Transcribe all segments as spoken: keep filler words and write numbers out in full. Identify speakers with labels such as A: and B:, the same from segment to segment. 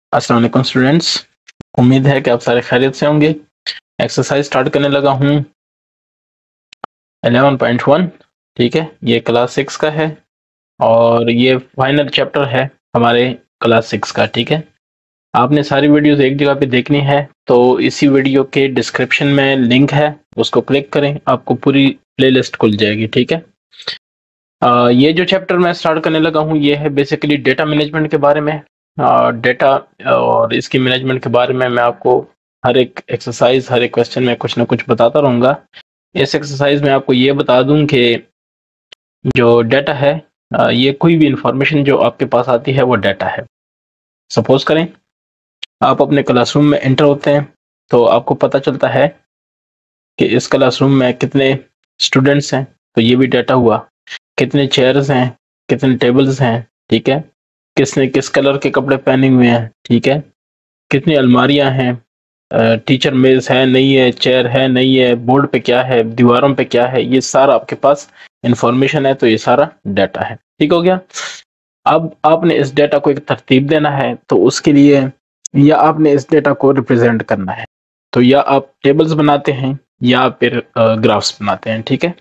A: अस्सलाम वालेकुम स्टूडेंट्स, उम्मीद है कि आप सारे खैरियत से होंगे। एक्सरसाइज स्टार्ट करने लगा हूँ इलेवन पॉइंट वन। ठीक है, ये क्लास सिक्स का है और ये फाइनल चैप्टर है हमारे क्लास सिक्स का। ठीक है, आपने सारी वीडियोस एक जगह पे देखनी है तो इसी वीडियो के डिस्क्रिप्शन में लिंक है, उसको क्लिक करें, आपको पूरी प्लेलिस्ट खुल जाएगी। ठीक है, आ, ये जो चैप्टर मैं स्टार्ट करने लगा हूँ ये है बेसिकली डेटा मैनेजमेंट के बारे में। डेटा और इसकी मैनेजमेंट के बारे में मैं आपको हर एक एक्सरसाइज, हर एक क्वेश्चन में कुछ ना कुछ बताता रहूँगा। इस एक्सरसाइज में आपको ये बता दूं कि जो डेटा है, ये कोई भी इंफॉर्मेशन जो आपके पास आती है वो डेटा है। सपोज करें आप अपने क्लासरूम में एंटर होते हैं तो आपको पता चलता है कि इस क्लासरूम में कितने स्टूडेंट्स हैं, तो ये भी डेटा हुआ। कितने चेयर्स हैं, कितने टेबल्स हैं, ठीक है, किसने किस कलर के कपड़े पहने हुए हैं, ठीक है, कितनी अलमारियां हैं, टीचर मेज है नहीं है, चेयर है नहीं है, बोर्ड पे क्या है, दीवारों पे क्या है, ये सारा आपके पास इंफॉर्मेशन है, तो ये सारा डाटा है। ठीक हो गया। अब आपने इस डाटा को एक तरतीब देना है, तो उसके लिए या आपने इस डाटा को रिप्रेजेंट करना है, तो या आप टेबल्स बनाते हैं या फिर ग्राफ्स बनाते हैं। ठीक है,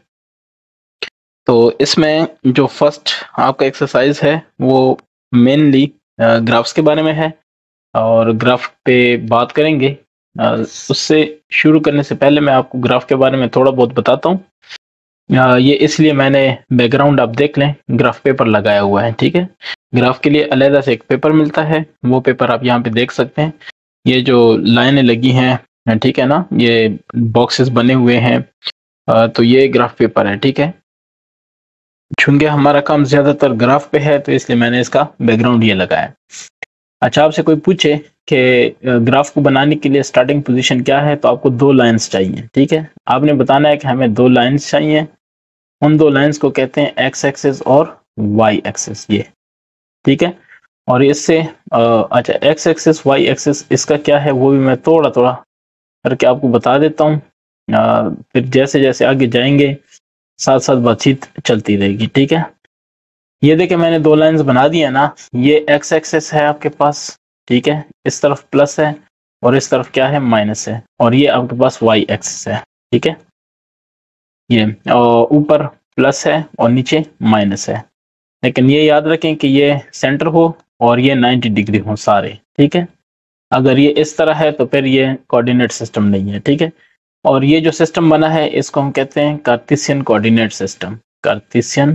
A: तो इसमें जो फर्स्ट आपका एक्सरसाइज है वो मेनली ग्राफ्स के बारे में है और ग्राफ पे बात करेंगे। उससे शुरू करने से पहले मैं आपको ग्राफ के बारे में थोड़ा बहुत बताता हूँ। ये इसलिए मैंने बैकग्राउंड आप देख लें, ग्राफ पेपर लगाया हुआ है। ठीक है, ग्राफ के लिए अलग से एक पेपर मिलता है, वो पेपर आप यहाँ पे देख सकते हैं। ये जो लाइनें लगी हैं, ठीक है ना, ये बॉक्सेस बने हुए हैं, तो ये ग्राफ पेपर है। ठीक है, चूंकि हमारा काम ज्यादातर ग्राफ पे है तो इसलिए मैंने इसका बैकग्राउंड ये लगाया। अच्छा, आपसे कोई पूछे कि ग्राफ को बनाने के लिए स्टार्टिंग पोजीशन क्या है, तो आपको दो लाइंस चाहिए। ठीक है, आपने बताना है कि हमें दो लाइंस चाहिए। उन दो लाइंस को कहते हैं एक्स एक्सिस और वाई एक्सिस। ये ठीक है, और इससे अच्छा एक्स एक्सिस वाई एक्सिस इसका क्या है वो भी मैं थोड़ा थोड़ा करके आपको बता देता हूँ। फिर जैसे जैसे आगे जाएंगे साथ साथ बातचीत चलती रहेगी। ठीक है, ये देखिए मैंने दो लाइंस बना दी है ना। ये एक्स एक्सिस है आपके पास, ठीक है, इस तरफ प्लस है और इस तरफ क्या है, माइनस है, और ये आपके पास वाई एक्सिस है। ठीक है, ये ऊपर प्लस है और नीचे माइनस है, लेकिन ये याद रखें कि ये सेंटर हो और ये नाइन्टी डिग्री हो सारे। ठीक है, अगर ये इस तरह है तो फिर ये कोऑर्डिनेट सिस्टम नहीं है। ठीक है, और ये जो सिस्टम बना है इसको हम कहते हैं कार्टेशियन कोऑर्डिनेट सिस्टम। कार्टेशियन,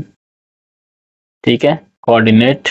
A: ठीक है, कोऑर्डिनेट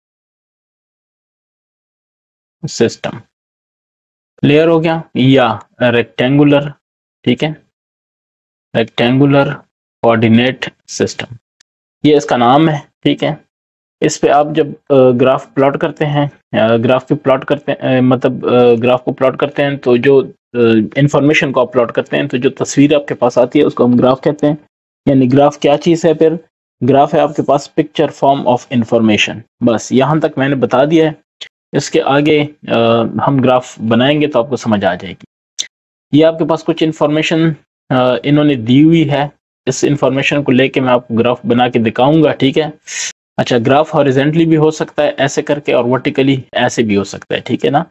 A: सिस्टम। क्लियर हो गया। या रेक्टेंगुलर, ठीक है, रेक्टेंगुलर कोऑर्डिनेट सिस्टम, ये इसका नाम है। ठीक है, इस पे आप जब ग्राफ प्लॉट करते हैं, ग्राफ पे प्लॉट करते हैं, मतलब ग्राफ को प्लॉट करते हैं, तो जो इंफॉर्मेशन को आप प्लॉट करते हैं, तो जो तस्वीर आपके पास आती है उसको हम ग्राफ कहते हैं। यानी ग्राफ क्या चीज़ है, फिर ग्राफ है आपके पास पिक्चर फॉर्म ऑफ इंफॉर्मेशन। बस यहाँ तक मैंने बता दिया है, इसके आगे आ, हम ग्राफ बनाएंगे तो आपको समझ आ जाएगी। ये आपके पास कुछ इंफॉर्मेशन इन्होंने दी हुई है, इस इंफॉर्मेशन को लेके मैं आपको ग्राफ बना के दिखाऊंगा। ठीक है, अच्छा, ग्राफ हॉरिजॉन्टली भी हो सकता है ऐसे करके और वर्टिकली ऐसे भी हो सकता है। ठीक है ना।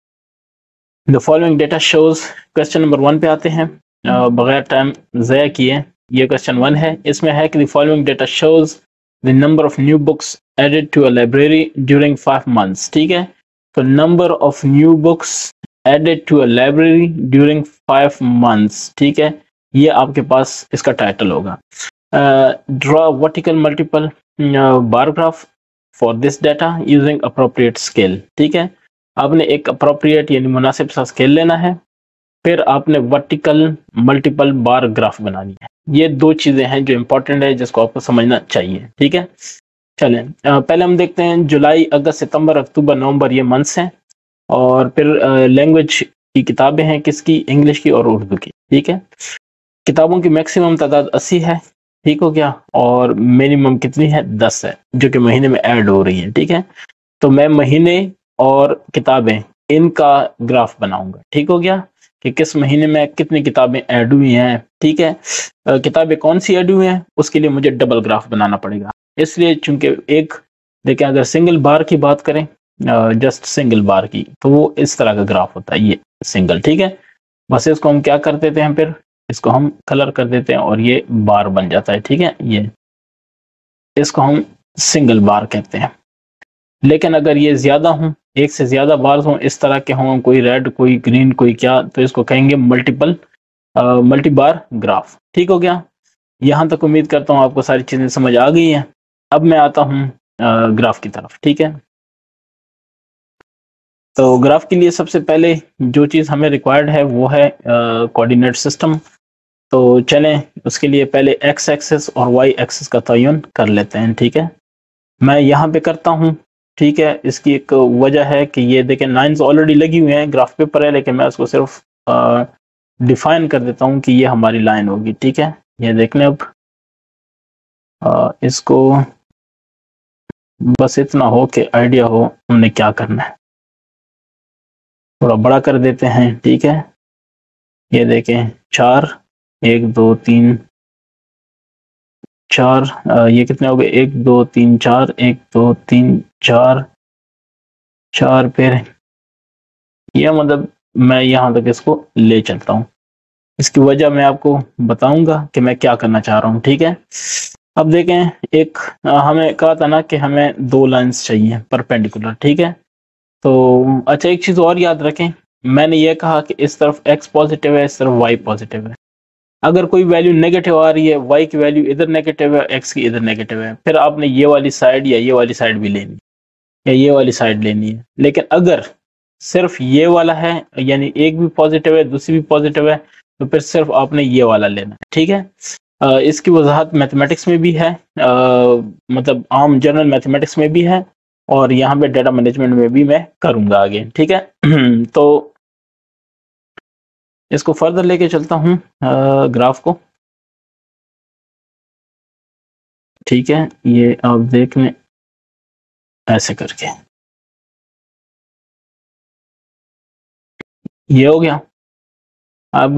A: The following data shows, question number one पे आते हैं बगैर टाइम ज़ाया किए। ये क्वेश्चन वन है, इसमें है कि the following data shows the number of new books added to a library during five months. ठीक है, तो number of new books added to a library during five months. ठीक है, ये आपके पास इसका टाइटल होगा। Draw vertical multiple bar graph for this data using appropriate scale. ठीक है, आपने एक अप्रोप्रिएट यानी मुनासिब सा स्केल लेना है, फिर आपने वर्टिकल मल्टीपल बार ग्राफ बनानी है। ये दो चीजें हैं जो इंपॉर्टेंट है, जिसको आपको समझना चाहिए। ठीक है, चलें पहले हम देखते हैं जुलाई, अगस्त, सितंबर, अक्टूबर, नवंबर, ये मंथ्स हैं, और फिर लैंग्वेज की किताबें हैं, किसकी, इंग्लिश की और उर्दू की। ठीक है, किताबों की मैक्सिमम तादाद अस्सी है। ठीक हो गया, और मिनिमम कितनी है, दस है, जो कि महीने में ऐड हो रही है। ठीक है, तो मैं महीने और किताबें इनका ग्राफ बनाऊंगा। ठीक हो गया, कि किस महीने में कितनी किताबें ऐड हुई हैं। ठीक है, किताबें कौन सी ऐड हुई हैं उसके लिए मुझे डबल ग्राफ बनाना पड़ेगा, इसलिए चूंकि एक देखें, अगर सिंगल बार की बात करें जस्ट सिंगल बार की, तो वो इस तरह का ग्राफ होता है ये सिंगल, ठीक है। बस इसको हम क्या कर देते हैं, फिर इसको हम कलर कर देते हैं और ये बार बन जाता है, ठीक है। ये इसको हम सिंगल बार कहते हैं। लेकिन अगर ये ज्यादा हों, एक से ज्यादा बार हों, इस तरह के हों, कोई रेड कोई ग्रीन कोई क्या, तो इसको कहेंगे मल्टीपल मल्टी बार ग्राफ। ठीक हो गया। यहां तक उम्मीद करता हूं आपको सारी चीजें समझ आ गई हैं। अब मैं आता हूं ग्राफ की तरफ, ठीक है। तो ग्राफ के लिए सबसे पहले जो चीज हमें रिक्वायर्ड है वो है कोऑर्डिनेट सिस्टम। तो चलें उसके लिए पहले एक्स एक्सिस और वाई एक्सिस का तयन कर लेते हैं, ठीक है। मैं यहाँ पे करता हूँ, ठीक है। इसकी एक वजह है कि ये देखें लाइंस ऑलरेडी लगी हुई हैं, ग्राफ पेपर है, लेकिन मैं उसको सिर्फ डिफाइन कर देता हूँ कि ये हमारी लाइन होगी, ठीक है। ये देख लें। अब आ, इसको बस इतना हो कि आइडिया हो हमने क्या करना है। थोड़ा बड़ा कर देते हैं, ठीक है। ये देखें चार, एक दो तीन चार, आ, ये कितने हो गए, एक दो तीन चार, एक दो तीन चार, चार फिर ये, मतलब मैं यहाँ तक इसको ले चलता हूँ। इसकी वजह मैं आपको बताऊंगा कि मैं क्या करना चाह रहा हूँ, ठीक है। अब देखें, एक आ, हमें कहा था ना कि हमें दो लाइंस चाहिए परपेंडिकुलर, ठीक है। तो अच्छा, एक चीज और याद रखें, मैंने ये कहा कि इस तरफ x पॉजिटिव है, इस तरफ y पॉजिटिव है। अगर कोई वैल्यू नेगेटिव आ रही है, y की वैल्यू इधर नेगेटिव है, x की इधर नेगेटिव है, फिर आपने ये वाली साइड या ये वाली साइड भी लेनी है या ये वाली साइड लेनी है। लेकिन अगर सिर्फ ये वाला है, यानी एक भी पॉजिटिव है दूसरी भी पॉजिटिव है, तो फिर सिर्फ आपने ये वाला लेना है, ठीक है। आ, इसकी वजाहत मैथमेटिक्स में भी है, आ, मतलब आम जनरल मैथमेटिक्स में भी है, और यहाँ पे डाटा मैनेजमेंट में भी मैं करूंगा आगे, ठीक है। तो इसको फर्दर लेके चलता हूँ ग्राफ को, ठीक है। ये आप देख लें ऐसे करके, ये हो गया। अब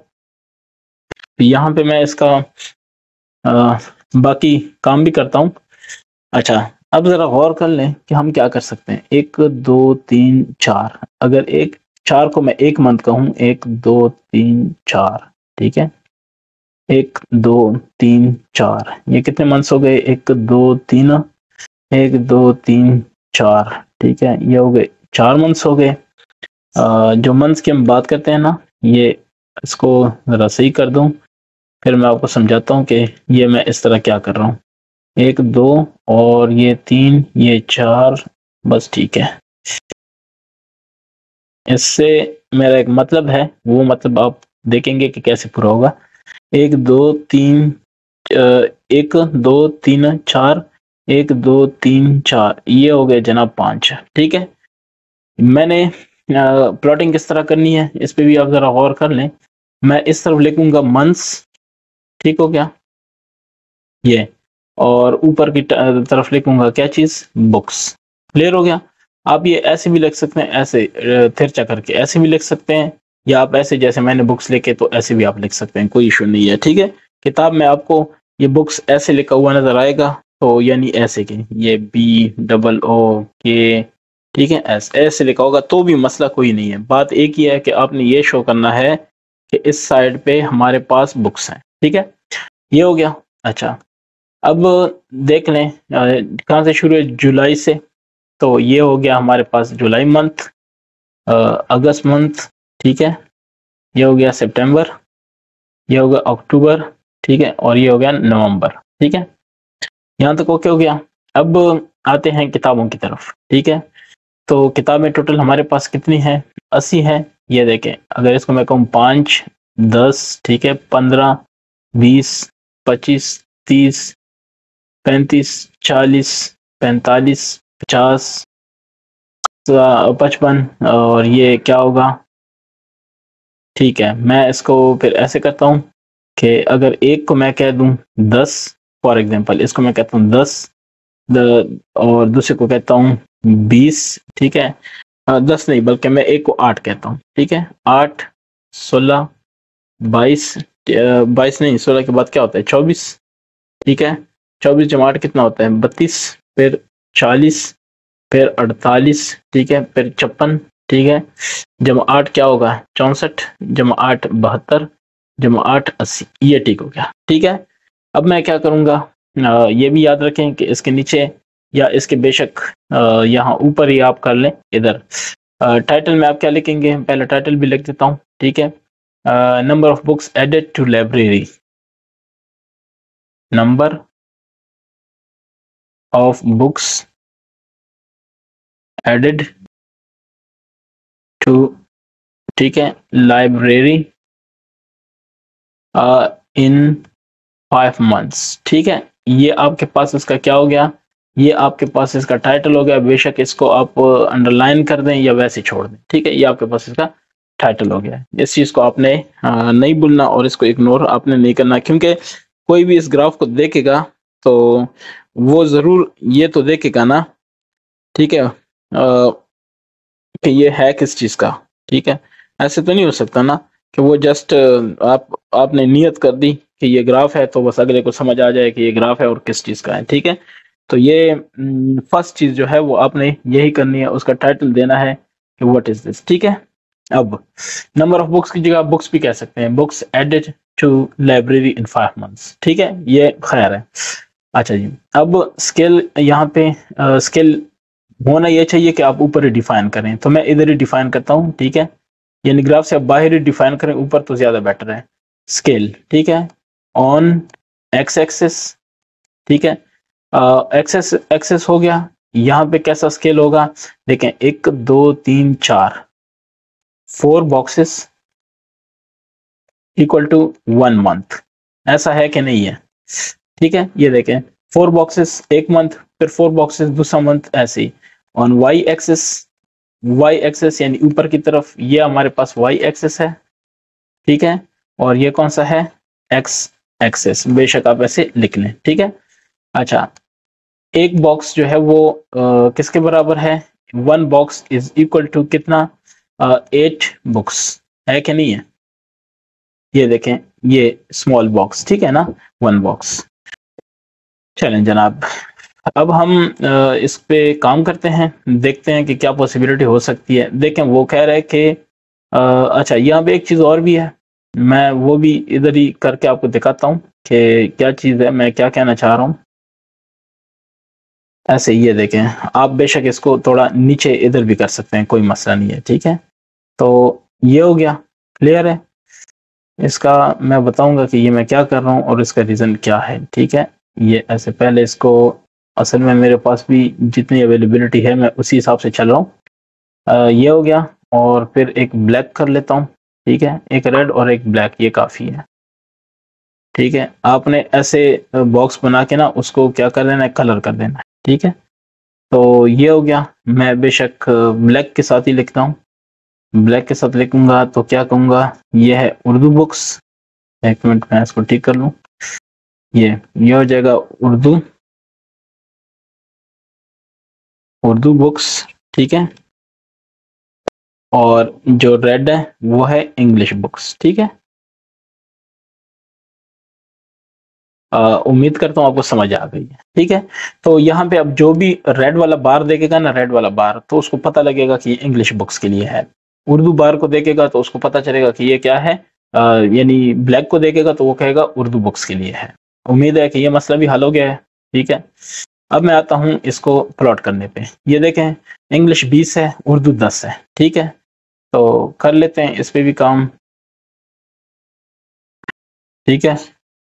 A: यहाँ पे मैं इसका आ, बाकी काम भी करता हूँ। अच्छा, अब जरा गौर कर लें कि हम क्या कर सकते हैं। एक दो तीन चार, अगर एक चार को मैं एक मंथ कहूँ, एक दो तीन चार, ठीक है। एक दो तीन चार, ये कितने मंथ्स हो गए, एक दो तीन, एक दो तीन चार, ठीक है। ये हो गए चार मंथ्स हो गए। जो मंथ्स की हम बात करते हैं ना, ये इसको जरा सही कर दूं, फिर मैं आपको समझाता हूँ कि ये मैं इस तरह क्या कर रहा हूँ। एक दो और ये तीन, ये चार, बस ठीक है। इससे मेरा एक मतलब है, वो मतलब आप देखेंगे कि कैसे पूरा होगा। एक दो तीन, एक दो तीन चार, एक दो तीन चार, ये हो गए जनाब पांच, ठीक है। मैंने प्लॉटिंग किस तरह करनी है इस पे भी आप जरा गौर कर लें। मैं इस तरफ लिखूंगा मंथ्स, ठीक हो गया ये, और ऊपर की तरफ लिखूंगा क्या चीज, बुक्स। क्लियर हो गया। आप ये ऐसे भी लिख सकते हैं, ऐसे तिरछा करके ऐसे भी लिख सकते हैं, या आप ऐसे जैसे मैंने बुक्स लिखे तो ऐसे भी आप लिख सकते हैं, कोई इशू नहीं है, ठीक है। किताब में आपको ये बुक्स ऐसे लिखा हुआ नजर आएगा, तो यानी ऐसे के, ये बी डबल ओ के, ठीक है, ऐसे ऐसे लिखा होगा तो भी मसला कोई नहीं है। बात एक ही है कि आपने ये शो करना है कि इस साइड पे हमारे पास बुक्स हैं, ठीक है। ये हो गया। अच्छा, अब देख लें कहाँ से शुरू है, जुलाई से। तो ये हो गया हमारे पास जुलाई मंथ, अगस्त मंथ, ठीक है। ये हो गया सितंबर, ये हो गया अक्टूबर, ठीक है, और ये हो गया नवंबर, ठीक है। यहाँ तक ओके हो गया। अब आते हैं किताबों की तरफ, ठीक है। तो किताबें टोटल हमारे पास कितनी है, अस्सी है। ये देखें, अगर इसको मैं कहूँ पाँच, दस, ठीक है, पंद्रह, बीस, पच्चीस, तीस, पैंतीस, चालीस, पैंतालीस, पचास, पचपन, और ये क्या होगा, ठीक है। मैं इसको फिर ऐसे करता हूँ कि अगर एक को मैं कह दूं दस, फॉर एग्जांपल इसको मैं कहता हूँ दस, और दूसरे को कहता हूँ बीस, ठीक है। आ, दस नहीं, बल्कि मैं एक को आठ कहता हूँ, ठीक है। आठ, सोलह, बाईस, बाईस नहीं, सोलह के बाद क्या होता है, चौबीस, ठीक है। चौबीस जमा आठ कितना होता है, बत्तीस, फिर चालीस, फिर अड़तालीस, ठीक है, फिर छप्पन, ठीक है, जमा आठ क्या होगा, चौसठ, जमा आठ बहत्तर, जमा आठ अस्सी, ये ठीक हो गया। ठीक है, अब मैं क्या करूंगा, अ, ये भी याद रखें कि इसके नीचे या इसके बेशक अ, यहाँ ऊपर ही आप कर लें, इधर टाइटल में आप क्या लिखेंगे, पहले टाइटल भी लिख देता हूँ। ठीक है, number of books added to library, number of books added to, ठीक है, लाइब्रेरी इन फाइव मंथ्स। ठीक है, ये आपके पास इसका क्या हो गया, ये आपके पास इसका टाइटल हो गया। बेशक इसको आप अंडरलाइन कर दें या वैसे छोड़ दें। ठीक है, ये आपके पास इसका टाइटल हो गया। इस चीज को आपने आ, नहीं भूलना और इसको इग्नोर आपने नहीं करना, क्योंकि कोई भी इस ग्राफ को देखेगा तो वो जरूर ये तो देखेगा ना, ठीक है, आ, कि ये है किस चीज का। ठीक है, ऐसे तो नहीं हो सकता ना कि वो जस्ट आप आपने नियत कर दी कि ये ग्राफ है तो बस अगले को समझ आ जाए कि ये ग्राफ है और किस चीज का है। ठीक है, तो ये फर्स्ट चीज जो है वो आपने यही करनी है, उसका टाइटल देना है कि व्हाट इज दिस। ठीक है, अब नंबर ऑफ बुक्स की जगह आप बुक्स भी कह सकते हैं, books added to library in five months. ठीक है, ये खैर है। अच्छा जी, अब स्केल यहाँ पे स्केल होना ये चाहिए कि आप ऊपर ही डिफाइन करें, तो मैं इधर ही डिफाइन करता हूँ। ठीक है, यानी ग्राफ से आप बाहर ही डिफाइन करें, ऊपर तो ज्यादा बेटर है। स्केल, ठीक है, ऑन एक्स एक्सेस, ठीक है, एक्सेस एक्सेस हो गया। यहाँ पे कैसा स्केल होगा, देखें, एक दो तीन चार, four boxes equal to one month, ऐसा है कि नहीं है। ठीक है, ये देखें, फोर बॉक्सेस एक मंथ, फिर फोर बॉक्सेस दूसरा मंथ, ऐसे ही। On Y axis, Y axis यानी ऊपर की तरफ, ये हमारे पास वाई एक्सेस है। ठीक है, और ये कौन सा है, एक्स एक्सेस, बेशक आप ऐसे लिख लें। ठीक है, अच्छा, एक बॉक्स जो है वो आ, किसके बराबर है, one box is equal to कितना, एट बुक्स, है कि नहीं है। ये देखें, ये स्मॉल बॉक्स, ठीक है ना, वन बॉक्स। चलें जनाब, अब हम आ, इस पे काम करते हैं, देखते हैं कि क्या पॉसिबिलिटी हो सकती है। देखें, वो कह रहा है कि अच्छा, यहाँ पे एक चीज और भी है, मैं वो भी इधर ही करके आपको दिखाता हूँ कि क्या चीज है, मैं क्या कहना चाह रहा हूँ। ऐसे ये देखें, आप बेशक इसको थोड़ा नीचे इधर भी कर सकते हैं, कोई मसला नहीं है। ठीक है, तो ये हो गया, क्लियर है। इसका मैं बताऊंगा कि ये मैं क्या कर रहा हूँ और इसका रीजन क्या है। ठीक है, ये ऐसे पहले इसको, असल में मेरे पास भी जितनी अवेलेबिलिटी है मैं उसी हिसाब से चल रहा हूँ। ये हो गया, और फिर एक ब्लैक कर लेता हूँ। ठीक है, एक रेड और एक ब्लैक, ये काफी है। ठीक है, आपने ऐसे बॉक्स बना के ना उसको क्या कर देना है, कलर कर देना है। ठीक है, तो ये हो गया। मैं बेशक ब्लैक के साथ ही लिखता हूँ, ब्लैक के साथ लिखूंगा तो क्या कहूंगा, ये है उर्दू बुक्स। एक मिनट मैं इसको ठीक कर लूँ, ये ये हो जाएगा उर्दू, उर्दू बुक्स। ठीक है, और जो रेड है वो है इंग्लिश बुक्स। ठीक है, उम्मीद करता हूँ आपको समझ आ गई है। ठीक है, तो यहाँ पे अब जो भी रेड वाला बार देखेगा ना, रेड वाला बार, तो उसको पता लगेगा कि ये इंग्लिश बुक्स के लिए है। उर्दू बार को देखेगा तो उसको पता चलेगा कि ये क्या है, अ, यानी ब्लैक को देखेगा तो वो कहेगा उर्दू बुक्स के लिए है। उम्मीद है कि ये मसला भी हल हो गया है। ठीक है, अब मैं आता हूँ इसको प्लॉट करने पे। ये देखें, इंग्लिश बीस है, उर्दू दस है। ठीक है, तो कर लेते हैं इस पे भी काम। ठीक है,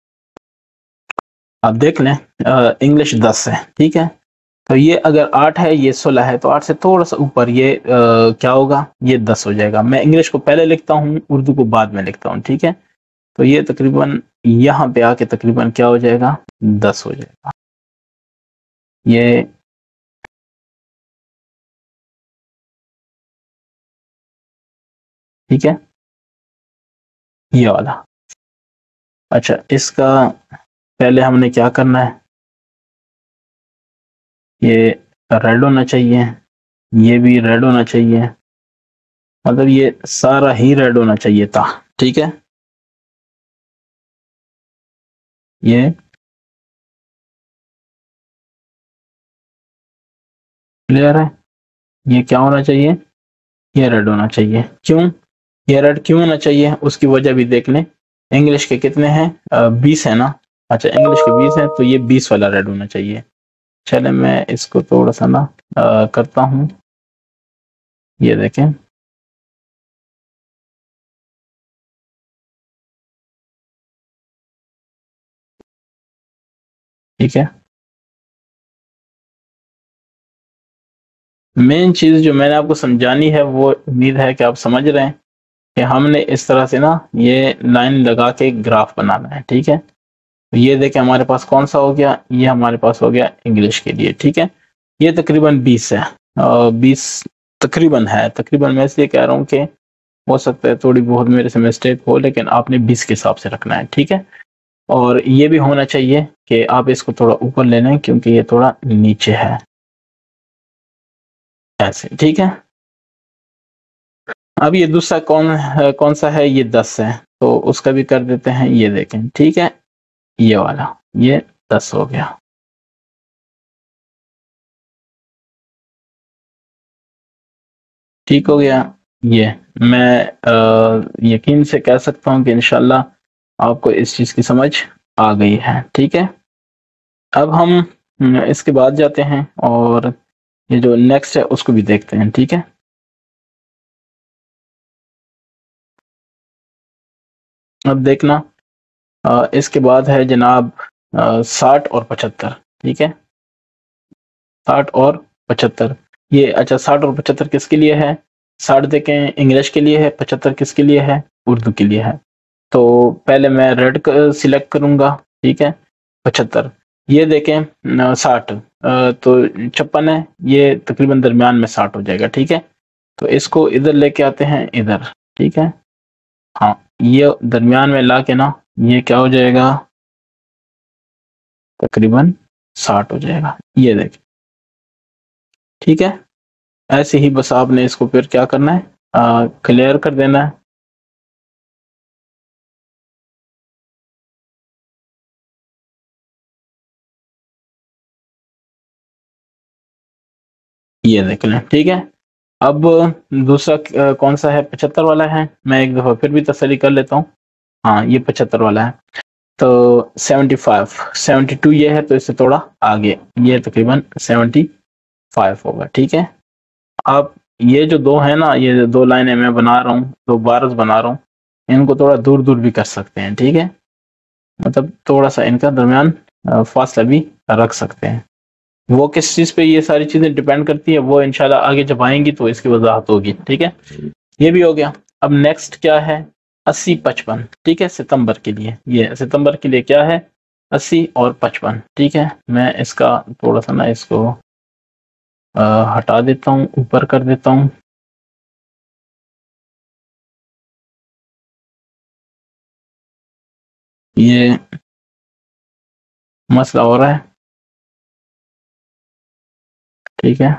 A: आप देख लें, इंग्लिश दस है। ठीक है, तो ये अगर आठ है, ये सोलह है, तो आठ से थोड़ा सा ऊपर ये आ, क्या होगा, ये दस हो जाएगा। मैं इंग्लिश को पहले लिखता हूँ, उर्दू को बाद में लिखता हूँ। ठीक है, तो ये तकरीबन यहाँ पे आके तकरीबन क्या हो जाएगा, दस हो जाएगा। ये ठीक है, ये वाला। अच्छा, इसका पहले हमने क्या करना है, ये रेड होना चाहिए, ये भी रेड होना चाहिए, मतलब ये सारा ही रेड होना चाहिए था। ठीक है, ये, क्लियर है? ये क्या होना चाहिए? ये रेड होना चाहिए। क्यों ये रेड क्यों होना चाहिए, उसकी वजह भी देख लें। इंग्लिश के कितने हैं? बीस है ना। अच्छा, इंग्लिश के बीस है तो ये बीस वाला रेड होना चाहिए। चले मैं इसको थोड़ा सा ना आ, करता हूँ। ये देखें, ठीक है। मेन चीज जो मैंने आपको समझानी है वो उम्मीद है कि आप समझ रहे हैं कि हमने इस तरह से ना ये लाइन लगा के ग्राफ बनाना है, ठीक है। तो ये देखें हमारे पास कौन सा हो गया, ये हमारे पास हो गया इंग्लिश के लिए, ठीक है। ये तकरीबन बीस है, बीस तकरीबन है, तकरीबन मैं इसलिए कह रहा हूँ कि हो सकता है थोड़ी बहुत मेरे से मिस्टेक हो, लेकिन आपने बीस के हिसाब से रखना है, ठीक है। और ये भी होना चाहिए कि आप इसको थोड़ा ऊपर ले लें क्योंकि ये थोड़ा नीचे है, ऐसे, ठीक है। अब ये दूसरा कौन है, कौन सा है? ये दस है, तो उसका भी कर देते हैं। ये देखें, ठीक है, ये वाला, ये दस हो गया। ठीक हो गया। ये मैं आ, यकीन से कह सकता हूँ कि इंशाल्लाह आपको इस चीज की समझ आ गई है, ठीक है। अब हम हम्म, इसके बाद जाते हैं और ये जो नेक्स्ट है उसको भी देखते हैं, ठीक है। अब देखना, अ, इसके बाद है जनाब साठ और पचहत्तर, ठीक है। साठ और पचहत्तर, ये अच्छा, साठ और पचहत्तर किसके लिए है? साठ देखें इंग्लिश के लिए है, पचहत्तर किसके लिए है? उर्दू के लिए है। तो पहले मैं रेड सिलेक्ट करूंगा, ठीक है। पचहत्तर, ये देखें साठ, तो छप्पन है, ये तकरीबन दरमियान में साठ हो जाएगा, ठीक है। तो इसको इधर लेके आते हैं, इधर, ठीक है। हाँ, ये दरमियान में ला के ना ये क्या हो जाएगा? तकरीबन साठ हो जाएगा, ये देखें, ठीक है। ऐसे ही बस आपने इसको फिर क्या करना है? क्लियर कर देना है। ये देख लें, ठीक है। अब दूसरा अ, कौन सा है? पचहत्तर वाला है। मैं एक दफा फिर भी तसल्ली कर लेता हूँ। हाँ, ये पचहत्तर वाला है। तो सेवेंटी फाइव, सेवेंटी टू ये है, तो इससे थोड़ा आगे, ये तकरीबन सेवेंटी फाइव होगा, ठीक है। अब ये जो दो है ना, ये दो लाइनें मैं बना रहा हूँ, दो बार्स बना रहा हूँ, इनको थोड़ा दूर दूर भी कर सकते हैं, ठीक है। मतलब थोड़ा सा इनका दरमियान अ, फासला भी रख सकते हैं। वो किस चीज पे ये सारी चीजें डिपेंड करती है, वो इंशाल्लाह आगे जब आएंगी तो इसकी वजाहत होगी, ठीक है। ये भी हो गया। अब नेक्स्ट क्या है? अस्सी पचपन, ठीक है, सितंबर के लिए। ये सितंबर के लिए क्या है? अस्सी और पचपन, ठीक है। मैं इसका थोड़ा सा ना इसको आ, हटा देता हूँ, ऊपर कर देता हूँ। ये मसला हो रहा है, ठीक है।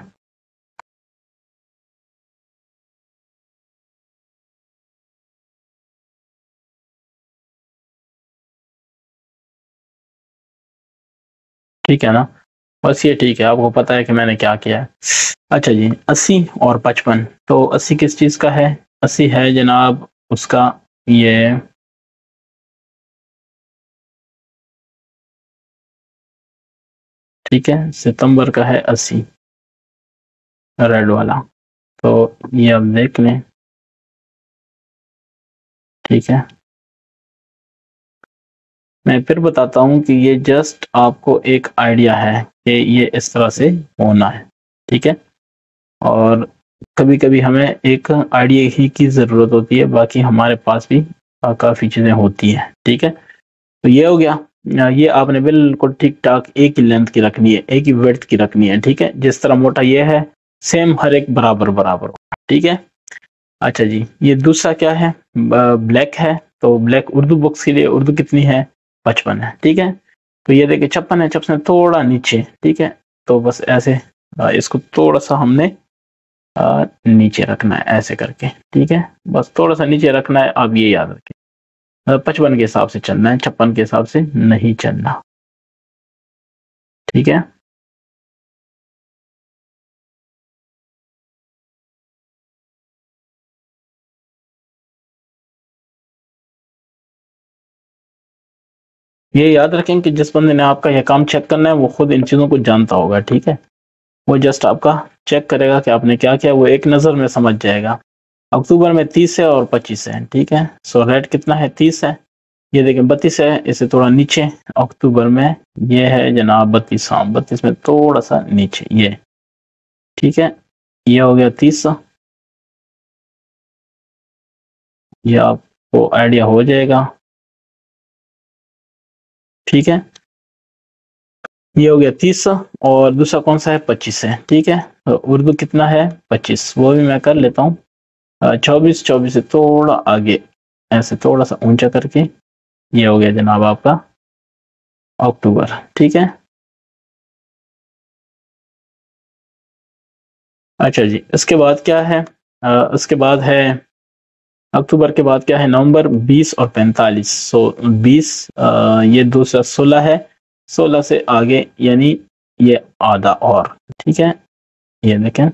A: ठीक है ना, बस ये ठीक है, आपको पता है कि मैंने क्या किया है। अच्छा जी, अस्सी और पचपन, तो अस्सी किस चीज का है? अस्सी है जनाब उसका, ये ठीक है, सितंबर का है अस्सी, रेड वाला। तो ये अब देख लें, ठीक है। मैं फिर बताता हूँ कि ये जस्ट आपको एक आइडिया है कि ये इस तरह से होना है, ठीक है। और कभी कभी हमें एक आइडिया ही की ज़रूरत होती है, बाकी हमारे पास भी काफ़ी चीज़ें होती हैं, ठीक है। तो ये हो गया। अ, ये आपने बिल्कुल ठीक ठाक एक ही लेंथ की रखनी है, एक ही विड्थ की रखनी है, ठीक है। जिस तरह मोटा ये है, सेम हर एक बराबर बराबर, ठीक है। अच्छा जी, ये दूसरा क्या है? ब्लैक है, तो ब्लैक उर्दू बुक्स के लिए उर्दू कितनी है? पचपन है, ठीक है। तो ये देखिए छप्पन है, छप्पन थोड़ा नीचे, ठीक है। तो बस ऐसे अ, इसको थोड़ा सा हमने अ, नीचे रखना है, ऐसे करके, ठीक है। बस थोड़ा सा नीचे रखना है, आप ये याद रखें। मतलब पचपन के हिसाब से चलना है, छप्पन के हिसाब से नहीं चलना, ठीक है। ये याद रखें कि जिस बंदे ने आपका यह काम चेक करना है वो खुद इन चीज़ों को जानता होगा, ठीक है। वो जस्ट आपका चेक करेगा कि आपने क्या किया, वो एक नज़र में समझ जाएगा। अक्टूबर में तीस है और पच्चीस है, ठीक है। सो रेट कितना है, तीस है। ये देखें बत्तीस है, इसे थोड़ा नीचे अक्टूबर में ये है जनाब बत्तीस, हाँ बत्तीस में थोड़ा सा नीचे ये, ठीक है। ये हो गया तीस, ये आपको आइडिया हो जाएगा, ठीक है। ये हो गया तीस और दूसरा कौन सा है, पच्चीस है, ठीक है। तो उर्दू कितना है, पच्चीस, वो भी मैं कर लेता हूँ। चौबीस, चौबीस से थोड़ा आगे ऐसे थोड़ा सा ऊंचा करके ये हो गया जनाब आपका अक्टूबर, ठीक है। अच्छा जी, इसके बाद क्या है, इसके बाद है अक्टूबर के बाद क्या है, नवंबर, बीस और पैंतालीस। सो बीस, ये दूसरा सोलह है, सोलह से आगे यानी ये आधा और, ठीक है। ये देखें,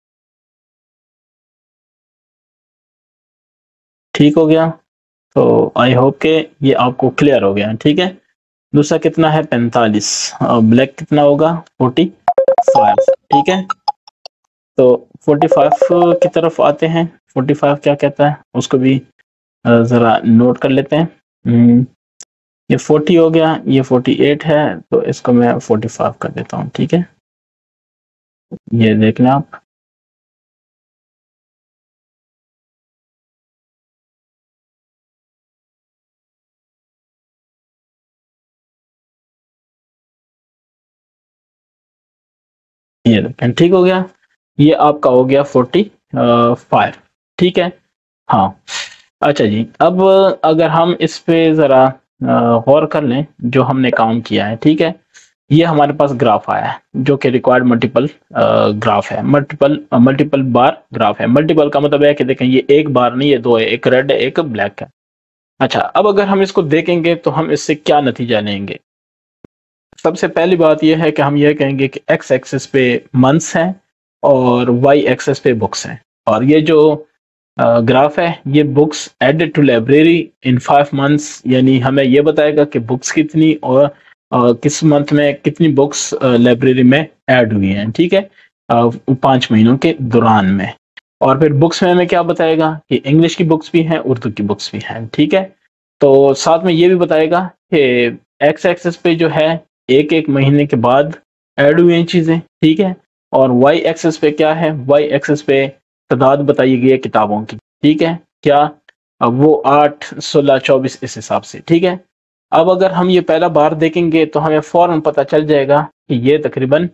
A: ठीक हो गया। तो आई होप के ये आपको क्लियर हो गया, ठीक है। दूसरा कितना है, पैंतालीस, ब्लैक कितना होगा, फोर्टी फाइव, ठीक है। तो फोर्टी फाइव की तरफ आते हैं, फोर्टी फाइव क्या कहता है उसको भी ज़रा नोट कर लेते हैं। ये फोर्टी हो गया, ये फोर्टी एट है, तो इसको मैं फोर्टी फाइव कर देता हूँ, ठीक है। ये देख लें आप, ये देखें, ठीक हो गया। ये आपका हो गया फोर्टी फाइव, ठीक है। हाँ, अच्छा जी, अब अगर हम इस पे ज़रा गौर कर लें जो हमने काम किया है, ठीक है। ये हमारे पास ग्राफ आया है जो कि रिक्वायर्ड मल्टीपल ग्राफ है, मल्टीपल मल्टीपल बार ग्राफ है। मल्टीपल का मतलब है कि देखें ये एक बार नहीं, ये दो है, एक रेड है एक ब्लैक है। अच्छा, अब अगर हम इसको देखेंगे तो हम इससे क्या नतीजा लेंगे। सबसे पहली बात यह है कि हम ये कहेंगे कि एक्स एक्सिस पे मंथ्स हैं और वाई एक्सिस पे बुक्स हैं, और ये जो ग्राफ है ये books added to library in five months, यानी हमें ये बताएगा कि बुक्स कितनी और uh, किस मंथ में कितनी बुक्स लाइब्रेरी में ऐड हुई हैं, ठीक है, uh, पाँच महीनों के दौरान में। और फिर बुक्स में हमें क्या बताएगा कि इंग्लिश की बुक्स भी हैं, उर्दू की बुक्स भी हैं, ठीक है। तो साथ में ये भी बताएगा कि एक्स एक्सिस पे जो है एक एक महीने के बाद ऐड हुई हैं चीज़ें, ठीक है। और वाई एक्सिस पे क्या है, वाई एक्सिस पे तादाद बताई गई है किताबों की, ठीक है। क्या, अब वो आठ, सोलह, चौबीस इस हिसाब से, ठीक है। अब अगर हम ये पहला बार देखेंगे तो हमें फौरन पता चल जाएगा कि ये तकरीबन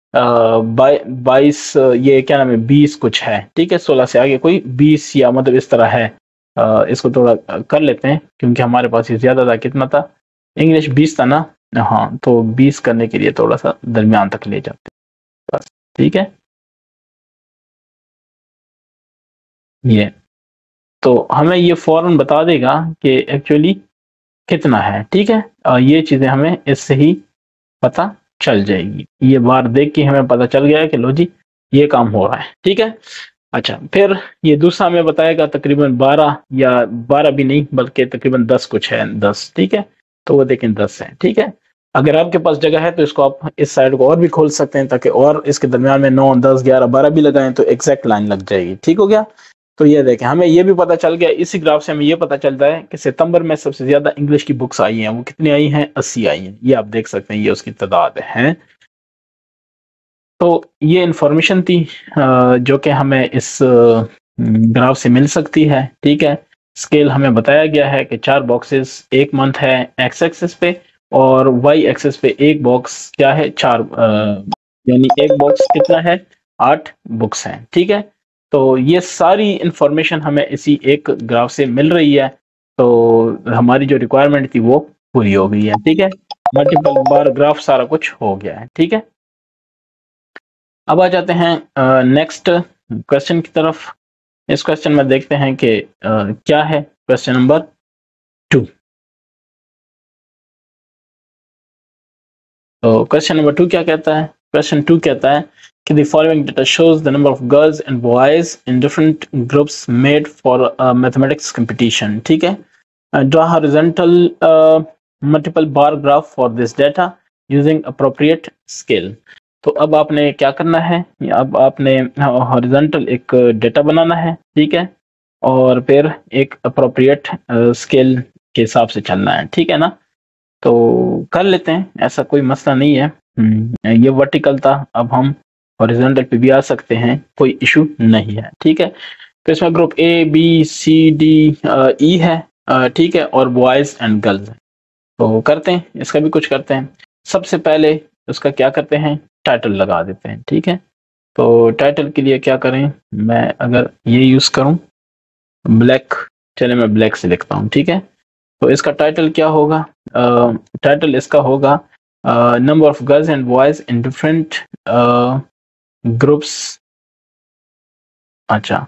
A: बाईस, ये क्या नाम है, बीस कुछ है, ठीक है। सोलह से आगे कोई बीस या मतलब इस तरह है। आ, इसको थोड़ा कर लेते हैं क्योंकि हमारे पास ये ज़्यादा था, कितना था, इंग्लिश बीस था ना, हाँ, तो बीस करने के लिए थोड़ा सा दरमियान तक ले जाते हैं बस, ठीक है। ये तो हमें ये फौरन बता देगा कि एक्चुअली कितना है, ठीक है। आ, ये चीज़ें हमें इससे ही पता चल जाएगी। ये बार देख के हमें पता चल गया है कि लो जी ये काम हो रहा है, ठीक है। अच्छा, फिर ये दूसरा हमें बताएगा तकरीबन बारह, या बारह भी नहीं बल्कि तकरीबन दस कुछ है, दस, ठीक है। तो वो देखें दस है, ठीक है। अगर आपके पास जगह है तो इसको आप इस साइड को और भी खोल सकते हैं ताकि और इसके दरमियान में नौ, दस, ग्यारह, बारह भी लगाएं तो एग्जैक्ट लाइन लग जाएगी, ठीक हो गया। तो ये देखें, हमें ये भी पता चल गया, इसी ग्राफ से हमें ये पता चलता है कि सितंबर में सबसे ज्यादा इंग्लिश की बुक्स आई हैं, वो कितनी आई हैं, अस्सी आई हैं। ये आप देख सकते हैं, ये उसकी तादाद है। तो ये इंफॉर्मेशन थी जो कि हमें इस ग्राफ से मिल सकती है, ठीक है। स्केल हमें बताया गया है कि चार बॉक्सेस एक मंथ है एक्स एक्सिस पे, और वाई एक्सिस पे एक बॉक्स क्या है, चार, यानी एक बॉक्स कितना है, आठ बुक्स हैं, ठीक है। तो ये सारी इंफॉर्मेशन हमें इसी एक ग्राफ से मिल रही है, तो हमारी जो रिक्वायरमेंट थी वो पूरी हो गई है, ठीक है। मल्टीपल बार ग्राफ सारा कुछ हो गया है, ठीक है। अब आ जाते हैं नेक्स्ट क्वेश्चन की तरफ। इस क्वेश्चन में देखते हैं कि uh, क्या है क्वेश्चन नंबर टू। तो क्वेश्चन नंबर टू क्या कहता है, क्वेश्चन टू कहता है कि the following data shows the number of girls and boys in different groups made for a mathematics competition, ठीक है। Draw horizontal multiple bar graph for this data using appropriate scale। तो अब आपने क्या करना है, अब आपने हॉरिजॉन्टल एक डेटा बनाना है, ठीक है, और फिर एक अप्रोप्रिएट स्केल के हिसाब से चलना है, ठीक है ना। तो कर लेते हैं, ऐसा कोई मसला नहीं है। हम्म, ये वर्टिकल था, अब हम हॉरिजॉन्टल पे भी आ सकते हैं, कोई इशू नहीं है, ठीक है। तो इसमें group A B C D E है, अ, ठीक है, और बॉयज एंड गर्ल्स है। तो करते हैं, इसका भी कुछ करते हैं। सबसे पहले उसका क्या करते हैं, टाइटल लगा देते हैं, ठीक है। तो टाइटल के लिए क्या करें, मैं अगर ये यूज करूं ब्लैक, चले मैं ब्लैक से लिखता हूं, ठीक है। तो इसका टाइटल क्या होगा, टाइटल इसका होगा number of girls and boys in different groups. अच्छा,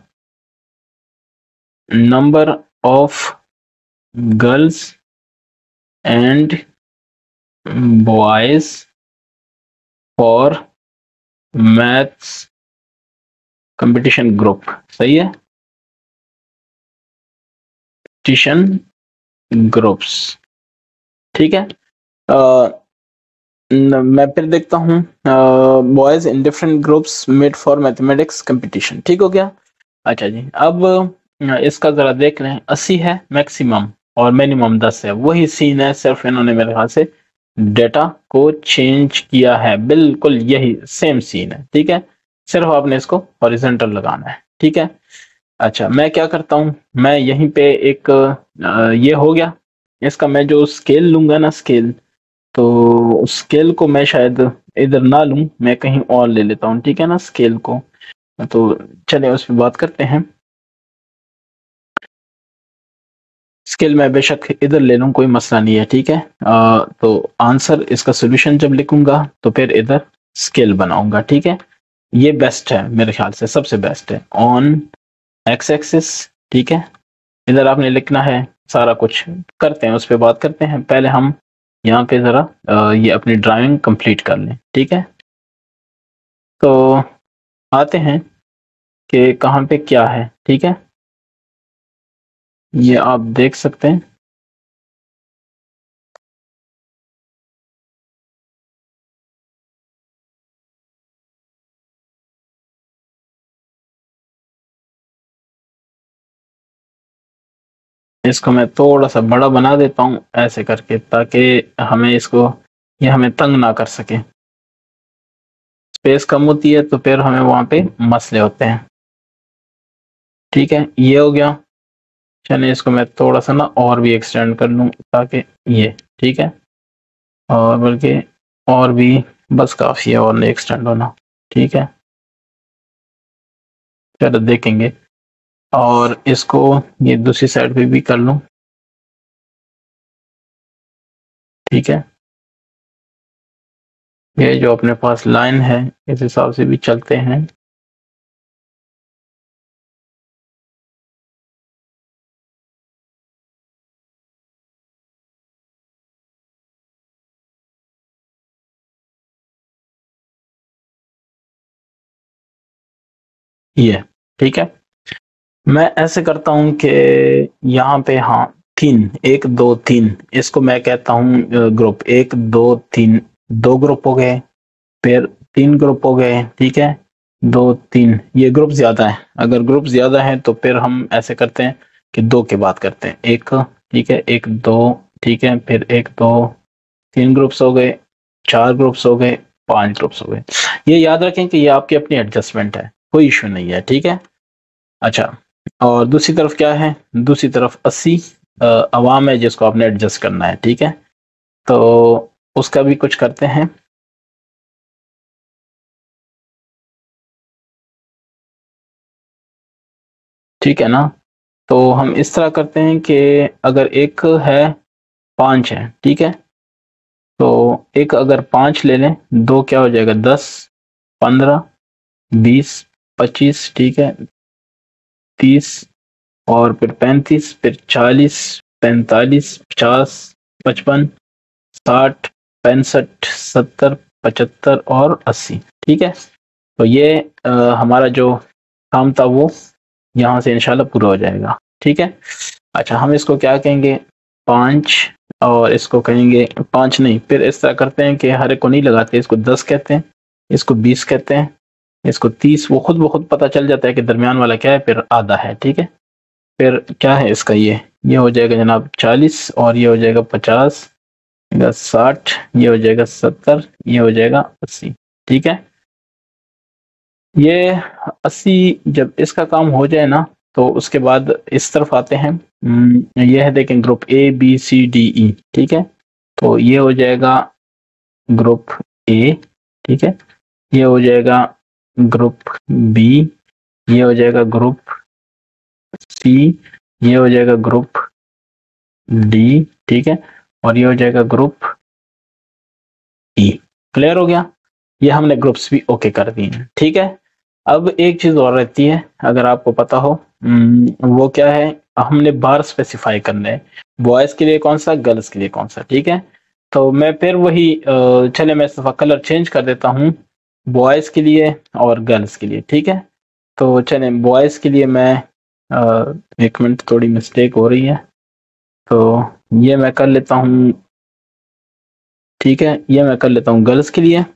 A: number of girls and boys for maths competition group, सही है, कंपटीशन ग्रुप्स, ठीक है। uh, मैं फिर देखता हूँ boys in different groups made for mathematics competition, ठीक हो गया। अच्छा जी, अब इसका जरा देख लें, अस्सी है मैक्सिमम और मिनिमम दस है, वही सीन है, सिर्फ इन्होंने मेरे ख्याल से डेटा को चेंज किया है, बिल्कुल यही सेम सीन है, ठीक है। सिर्फ आपने इसको हॉरिजॉन्टल लगाना है, ठीक है। अच्छा, मैं क्या करता हूँ, मैं यहीं पे एक आ, ये हो गया, इसका मैं जो स्केल लूंगा ना, स्केल, तो उस स्केल को मैं शायद इधर ना लूं, मैं कहीं और ले लेता हूँ, ठीक है ना, स्केल को। तो चलिए उस पर बात करते हैं। स्केल मैं बेशक इधर ले लूं, कोई मसला नहीं है, ठीक है। आ, तो आंसर इसका सोल्यूशन जब लिखूंगा तो फिर इधर स्केल बनाऊंगा, ठीक है। ये बेस्ट है मेरे ख्याल से, सबसे बेस्ट है ऑन एक्स एक्सिस, ठीक है। इधर आपने लिखना है सारा कुछ, करते हैं उस पर बात करते हैं। पहले हम यहाँ पे जरा ये अपनी ड्राइंग कंप्लीट कर लें, ठीक है। तो आते हैं कि कहाँ पे क्या है, ठीक है। ये आप देख सकते हैं, इसको मैं थोड़ा सा बड़ा बना देता हूँ ऐसे करके, ताकि हमें इसको, ये हमें तंग ना कर सके। स्पेस कम होती है तो फिर हमें वहां पे मसले होते हैं, ठीक है। ये हो गया, चलिए इसको मैं थोड़ा सा ना और भी एक्सटेंड कर लूँ, ताकि ये, ठीक है, और बल्कि और भी बस काफी है और नहीं एक्सटेंड होना, ठीक है। चलो देखेंगे, और इसको ये दूसरी साइड पे भी कर लूँ, ठीक है। ये जो अपने पास लाइन है इस हिसाब से भी चलते हैं। ये ठीक है, मैं ऐसे करता हूं कि यहाँ पे, हाँ, तीन, एक दो तीन, इसको मैं कहता हूँ ग्रुप, एक दो तीन, दो ग्रुप हो गए, फिर तीन ग्रुप हो गए, ठीक है, दो तीन, ये ग्रुप ज्यादा है। अगर ग्रुप ज्यादा है तो फिर हम ऐसे करते हैं कि दो के बाद करते हैं, एक, ठीक है, एक दो, ठीक है, फिर एक दो, तीन ग्रुप्स हो गए, चार ग्रुप्स हो गए, पांच ग्रुप्स हो गए। ये याद रखें कि ये आपकी अपनी एडजस्टमेंट है, कोई इशू नहीं है, ठीक है। अच्छा, और दूसरी तरफ क्या है, दूसरी तरफ अस्सी अवाम है जिसको आपने एडजस्ट करना है, ठीक है। तो उसका भी कुछ करते हैं, ठीक है ना। तो हम इस तरह करते हैं कि अगर एक है, पांच है, ठीक है, तो एक अगर पांच ले लें, दो क्या हो जाएगा, दस, पंद्रह, बीस, पच्चीस, ठीक है, तीस, और फिर पैंतीस, फिर चालीस, पैंतालीस, पचास, पचपन, साठ, पैंसठ, सत्तर, पचहत्तर और अस्सी, ठीक है। तो ये आ, हमारा जो काम था वो यहाँ से इंशाल्लाह पूरा हो जाएगा, ठीक है। अच्छा, हम इसको क्या कहेंगे, पाँच और इसको कहेंगे पाँच नहीं, फिर इस तरह करते हैं कि हर एक को नहीं लगाते, इसको दस कहते हैं, इसको बीस कहते हैं, इसको तीस, वो खुद ब खुद पता चल जाता है कि दरमियान वाला क्या है, फिर आधा है, ठीक है। फिर क्या है इसका, ये ये हो जाएगा जनाब चालीस, और ये हो जाएगा पचास, साठ, ये हो जाएगा सत्तर, ये हो जाएगा अस्सी, ठीक है। ये अस्सी जब इसका काम हो जाए ना, तो उसके बाद इस तरफ आते हैं। ये है देखें group A B C D E, ठीक है। तो ये हो जाएगा ग्रुप ए, ठीक है, ये हो जाएगा ग्रुप बी, ये हो जाएगा ग्रुप सी, ये हो जाएगा ग्रुप डी, ठीक है, और ये हो जाएगा ग्रुप ई। क्लियर हो गया, ये हमने ग्रुप्स भी ओके कर दिए हैं, ठीक है। अब एक चीज और रहती है, अगर आपको पता हो, वो क्या है, हमने बार स्पेसिफाई करना है, बॉयज के लिए कौन सा, गर्ल्स के लिए कौन सा, ठीक है। तो मैं फिर वही, चले मैं इस दफा कलर चेंज कर देता हूँ, बॉयज के लिए और गर्ल्स के लिए, ठीक है। तो चले बॉयज के लिए मैं आ, एक मिनट, थोड़ी मिस्टेक हो रही है, तो ये मैं कर लेता हूँ, ठीक है, ये मैं कर लेता हूँ गर्ल्स के लिए।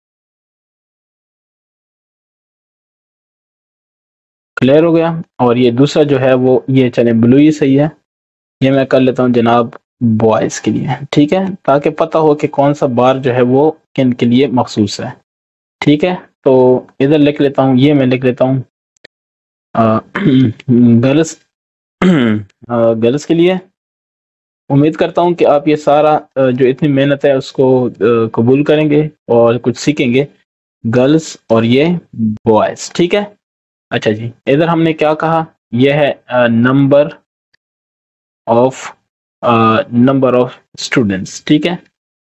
A: क्लियर हो गया, और ये दूसरा जो है वो ये चले ब्लू ही सही है, ये मैं कर लेता हूँ जनाब बॉयज के लिए, ठीक है, ताकि पता हो कि कौन सा बार जो है वो किन के लिए मखसूस है, ठीक है। तो इधर लिख लेता हूँ, ये मैं लिख लेता हूँ गर्ल्स गर्ल्स के लिए। उम्मीद करता हूँ कि आप ये सारा जो इतनी मेहनत है उसको कबूल करेंगे और कुछ सीखेंगे, गर्ल्स और ये बॉयज, ठीक है। अच्छा जी, इधर हमने क्या कहा, यह है number of number of students, ठीक है,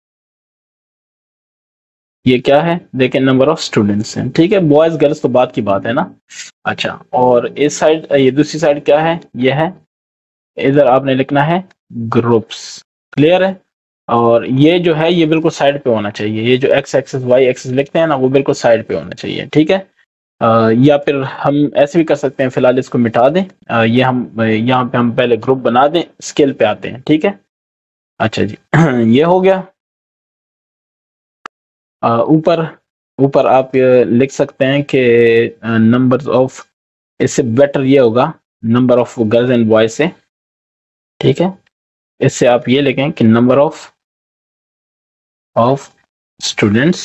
A: ये क्या है देखें, नंबर ऑफ स्टूडेंट्स हैं, ठीक है, बॉयज गर्ल्स तो बात की बात है ना। अच्छा, और इस साइड, ये दूसरी साइड क्या है, ये है, इधर आपने लिखना है ग्रुप्स। क्लियर है, और ये जो है ये बिल्कुल साइड पे होना चाहिए, ये जो एक्स एक्सिस वाई एक्सिस लिखते हैं ना, वो बिल्कुल साइड पे होना चाहिए, ठीक है। आ, या फिर हम ऐसे भी कर सकते हैं, फिलहाल इसको मिटा दें, आ, ये हम यहाँ पे हम पहले ग्रुप बना दें, स्केल पे आते हैं, ठीक है। अच्छा जी ये हो गया। ऊपर ऊपर आप लिख सकते हैं कि नंबर्स ऑफ, इससे बेटर ये होगा number of girls and boys से, ठीक है, इससे आप ये लिखें कि number of of students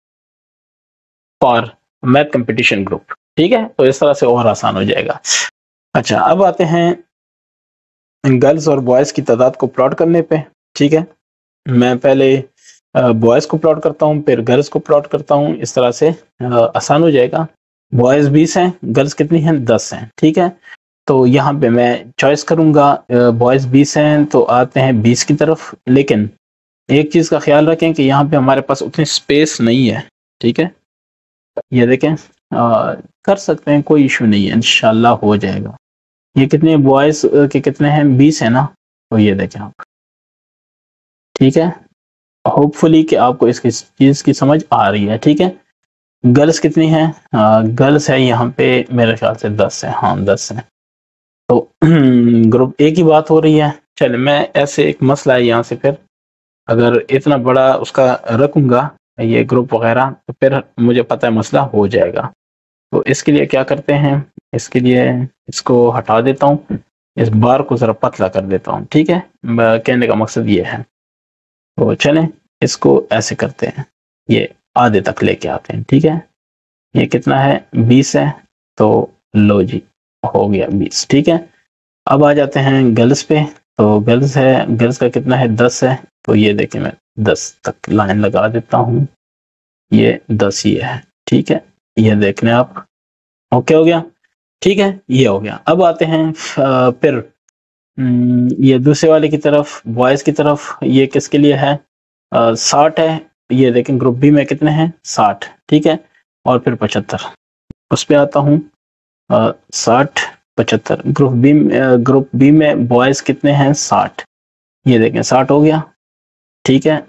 A: for math competition group, ठीक है। तो इस तरह से और आसान हो जाएगा। अच्छा, अब आते हैं गर्ल्स और बॉयज की तादाद को प्लॉट करने पे, ठीक है। मैं पहले बॉयज को प्लॉट करता हूँ, फिर गर्ल्स को प्लॉट करता हूँ, इस तरह से आसान हो जाएगा। बॉयज बीस हैं, गर्ल्स कितनी हैं, दस हैं, ठीक है। तो यहाँ पे मैं चॉइस करूंगा, बॉयज बीस हैं तो आते हैं बीस की तरफ, लेकिन एक चीज का ख्याल रखें कि यहाँ पे हमारे पास उतनी स्पेस नहीं है, ठीक है। ये देखें, आ, कर सकते हैं, कोई इशू नहीं है, इंशाल्लाह हो जाएगा। ये कितने बॉयज के कितने हैं, बीस है ना, तो ये देखें आप, ठीक है। होपफुली कि आपको इसकी चीज की समझ आ रही है, ठीक है। गर्ल्स कितनी है, गर्ल्स है यहाँ पे मेरे ख्याल से दस है, हाँ दस है। तो ग्रुप ए की बात हो रही है, चले मैं ऐसे एक मसला है यहाँ से, फिर अगर इतना बड़ा उसका रखूंगा ये ग्रुप वगैरह, तो फिर मुझे पता है मसला हो जाएगा। तो इसके लिए क्या करते हैं, इसके लिए इसको हटा देता हूँ, इस बार को जरा पतला कर देता हूँ, ठीक है। कहने का मकसद ये है, तो चलें इसको ऐसे करते हैं, ये आधे तक लेके आते हैं, ठीक है। ये कितना है, बीस है, तो लो जी हो गया बीस, ठीक है। अब आ जाते हैं गर्ल्स पे, तो गर्ल्स है, गर्ल्स का कितना है, दस है, तो ये देखें मैं दस तक लाइन लगा देता हूँ, ये दस ही है, ठीक है। ये देख लें आप, ओके हो गया, ठीक है, ये हो गया। अब आते हैं फिर ये दूसरे वाले की तरफ, बॉयज की तरफ, ये किसके लिए है, साठ है, ये देखें ग्रुप बी में कितने हैं, साठ, ठीक है, और फिर पचहत्तर, उस पे आता हूँ, साठ पचहत्तर, ग्रुप बी ग्रुप बी में बॉयज कितने हैं, साठ, ये देखें साठ हो गया, ठीक है,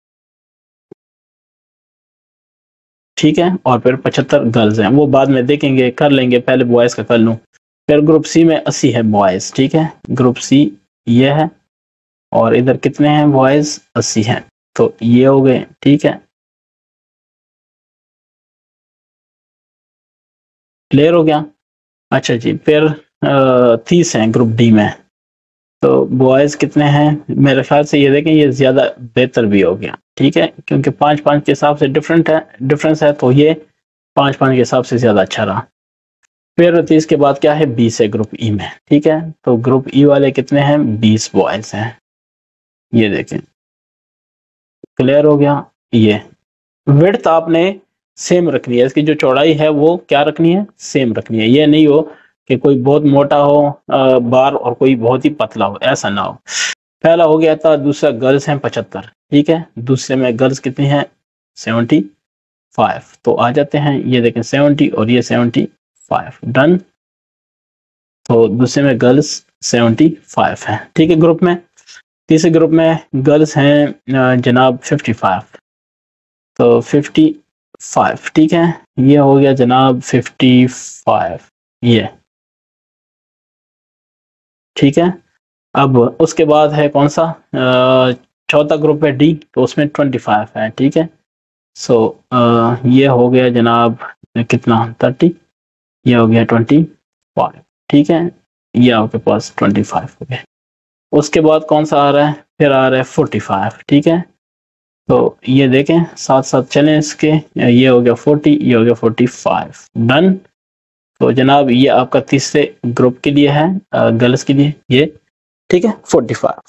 A: ठीक है, और फिर पचहत्तर गर्ल्स हैं, वो बाद में देखेंगे, कर लेंगे, पहले बॉयज का कर लूँ। फिर ग्रुप सी में अस्सी है बॉयज, ठीक है, ग्रुप सी ये है, और इधर कितने हैं बॉयज, अस्सी हैं। तो ये हो गए, ठीक है, क्लियर हो गया। अच्छा जी, फिर तीस हैं ग्रुप डी में, तो बॉयज कितने हैं, मेरे ख्याल से ये देखें ये ज्यादा बेहतर भी हो गया, ठीक है, क्योंकि पाँच पाँच के हिसाब से डिफरेंट है डिफरेंस है, तो ये पाँच पाँच के हिसाब से ज्यादा अच्छा रहा। फिर तीस के बाद क्या है, बीस है ग्रुप ई में, ठीक है, तो ग्रुप ई वाले कितने हैं, बीस बॉयज हैं, ये देखें, क्लियर हो गया। ये विड्थ आपने सेम रखनी है, इसकी जो चौड़ाई है वो क्या रखनी है, सेम रखनी है। ये नहीं हो कि कोई बहुत मोटा हो आ, बार और कोई बहुत ही पतला हो, ऐसा ना हो। पहला हो गया था, दूसरा गर्ल्स हैं पचहत्तर, ठीक है, दूसरे में गर्ल्स कितनी हैं, सेवेंटी फाइव, तो आ जाते हैं, ये देखें सेवेंटी और ये सेवेंटी फाइव, डन। तो दूसरे में गर्ल्स सेवेंटी फाइव है, ठीक है ग्रुप में। तीसरे ग्रुप में गर्ल्स हैं जनाब फिफ्टी फाइव, तो फिफ्टी फाइव, ठीक है, ये हो गया जनाब फिफ्टी फाइव, ये ठीक है। अब उसके बाद है कौन सा, चौथा ग्रुप है डी, तो उसमें ट्वेंटी फाइव है, ठीक है। सो so, ये हो गया जनाब कितना, थर्टी, ये हो गया ट्वेंटी फाइव, ठीक है, ये आपके पास ट्वेंटी फाइव हो गया। उसके बाद कौन सा आ रहा है, फिर आ रहा है फोर्टी फाइव, ठीक है, तो ये देखें साथ साथ चलें इसके, ये हो गया फोर्टी, ये हो गया फोर्टी फाइव, डन। तो जनाब ये आपका तीसरे ग्रुप के लिए है, गर्ल्स के लिए ये, ठीक है, फोर्टी फाइव।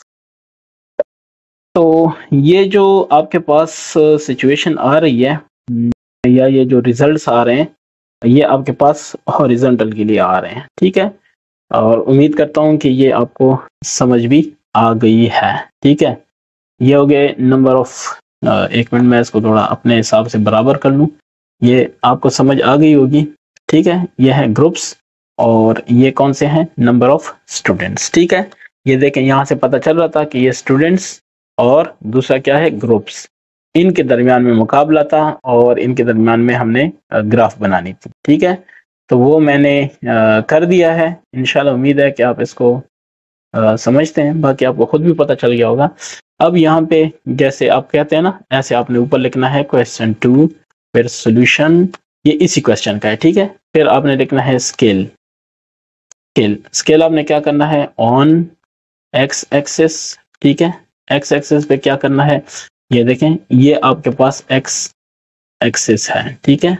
A: तो ये जो आपके पास सिचुएशन आ रही है या ये जो रिजल्ट्स आ रहे हैं, ये आपके पास हॉरिजॉन्टल के लिए आ रहे हैं, ठीक है, और उम्मीद करता हूं कि ये आपको समझ भी आ गई है, ठीक है। ये हो गए नंबर ऑफ, एक मिनट में इसको थोड़ा अपने हिसाब से बराबर कर लूं, ये आपको समझ आ गई होगी, ठीक है। ये है ग्रुप्स और ये कौन से हैं, नंबर ऑफ स्टूडेंट्स, ठीक है। ये देखें यहाँ से पता चल रहा था कि ये स्टूडेंट्स और दूसरा क्या है, ग्रुप्स, इनके दरमियान में मुकाबला था और इनके दरमियान में हमने ग्राफ बनानी थी, ठीक है। तो वो मैंने कर दिया है, इंशाल्लाह उम्मीद है कि आप इसको समझते हैं, बाकी आपको खुद भी पता चल गया होगा। अब यहाँ पे जैसे आप कहते हैं ना, ऐसे आपने ऊपर लिखना है क्वेश्चन टू, फिर सॉल्यूशन, ये इसी क्वेश्चन का है, ठीक है। फिर आपने लिखना है स्केल, स्केल स्केल आपने क्या करना है, ऑन एक्स एक्सिस, ठीक है, एक्स एक्सिस पे क्या करना है, ये देखें ये आपके पास एक्स एक्सिस है, ठीक है,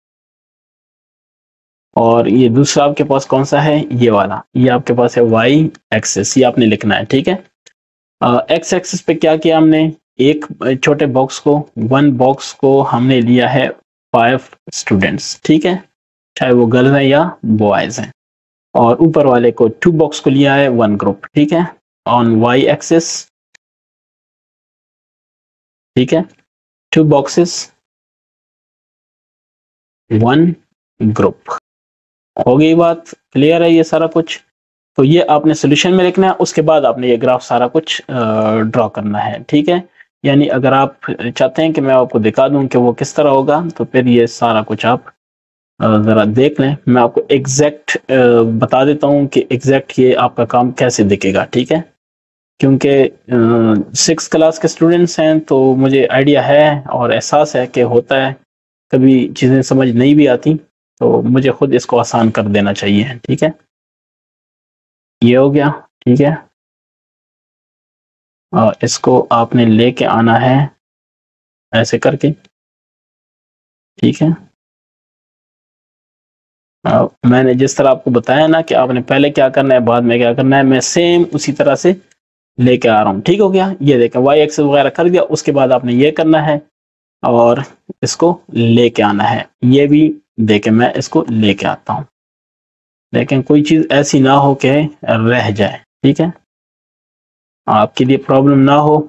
A: और ये दूसरा आपके पास कौन सा है, ये वाला, ये आपके पास है वाई एक्सिस, ये आपने लिखना है, ठीक है। एक्स एक्सिस पे क्या किया हमने, एक छोटे बॉक्स को, वन बॉक्स को हमने लिया है फाइव स्टूडेंट्स, ठीक है, चाहे वो गर्ल्स हैं या बॉयज हैं, और ऊपर वाले को टू बॉक्स को लिया है वन ग्रुप, ठीक है, ऑन वाई एक्सिस, ठीक है, टू बॉक्सेस वन ग्रुप, हो गई बात, क्लियर है ये सारा कुछ। तो ये आपने सोल्यूशन में लिखना है, उसके बाद आपने ये ग्राफ सारा कुछ ड्रॉ करना है, ठीक है। यानी अगर आप चाहते हैं कि मैं आपको दिखा दूं कि वो किस तरह होगा, तो फिर ये सारा कुछ आप ज़रा देख लें, मैं आपको एग्जैक्ट बता देता हूं कि एग्जैक्ट ये आपका काम कैसे दिखेगा, ठीक है, क्योंकि सिक्स क्लास के स्टूडेंट्स हैं तो मुझे आइडिया है और एहसास है कि होता है कभी चीज़ें समझ नहीं भी आती, तो मुझे खुद इसको आसान कर देना चाहिए, ठीक है। ये हो गया, ठीक है, और इसको आपने लेके आना है ऐसे करके, ठीक है। आ, मैंने जिस तरह आपको बताया ना कि आपने पहले क्या करना है बाद में क्या करना है, मैं सेम उसी तरह से लेके आ रहा हूँ, ठीक हो गया। ये देखें वाई एक्स वगैरह कर दिया, उसके बाद आपने ये करना है और इसको लेके आना है, ये भी देखें मैं इसको लेके आता हूँ, लेकिन कोई चीज़ ऐसी ना हो कि रह जाए, ठीक है, आपके लिए प्रॉब्लम ना हो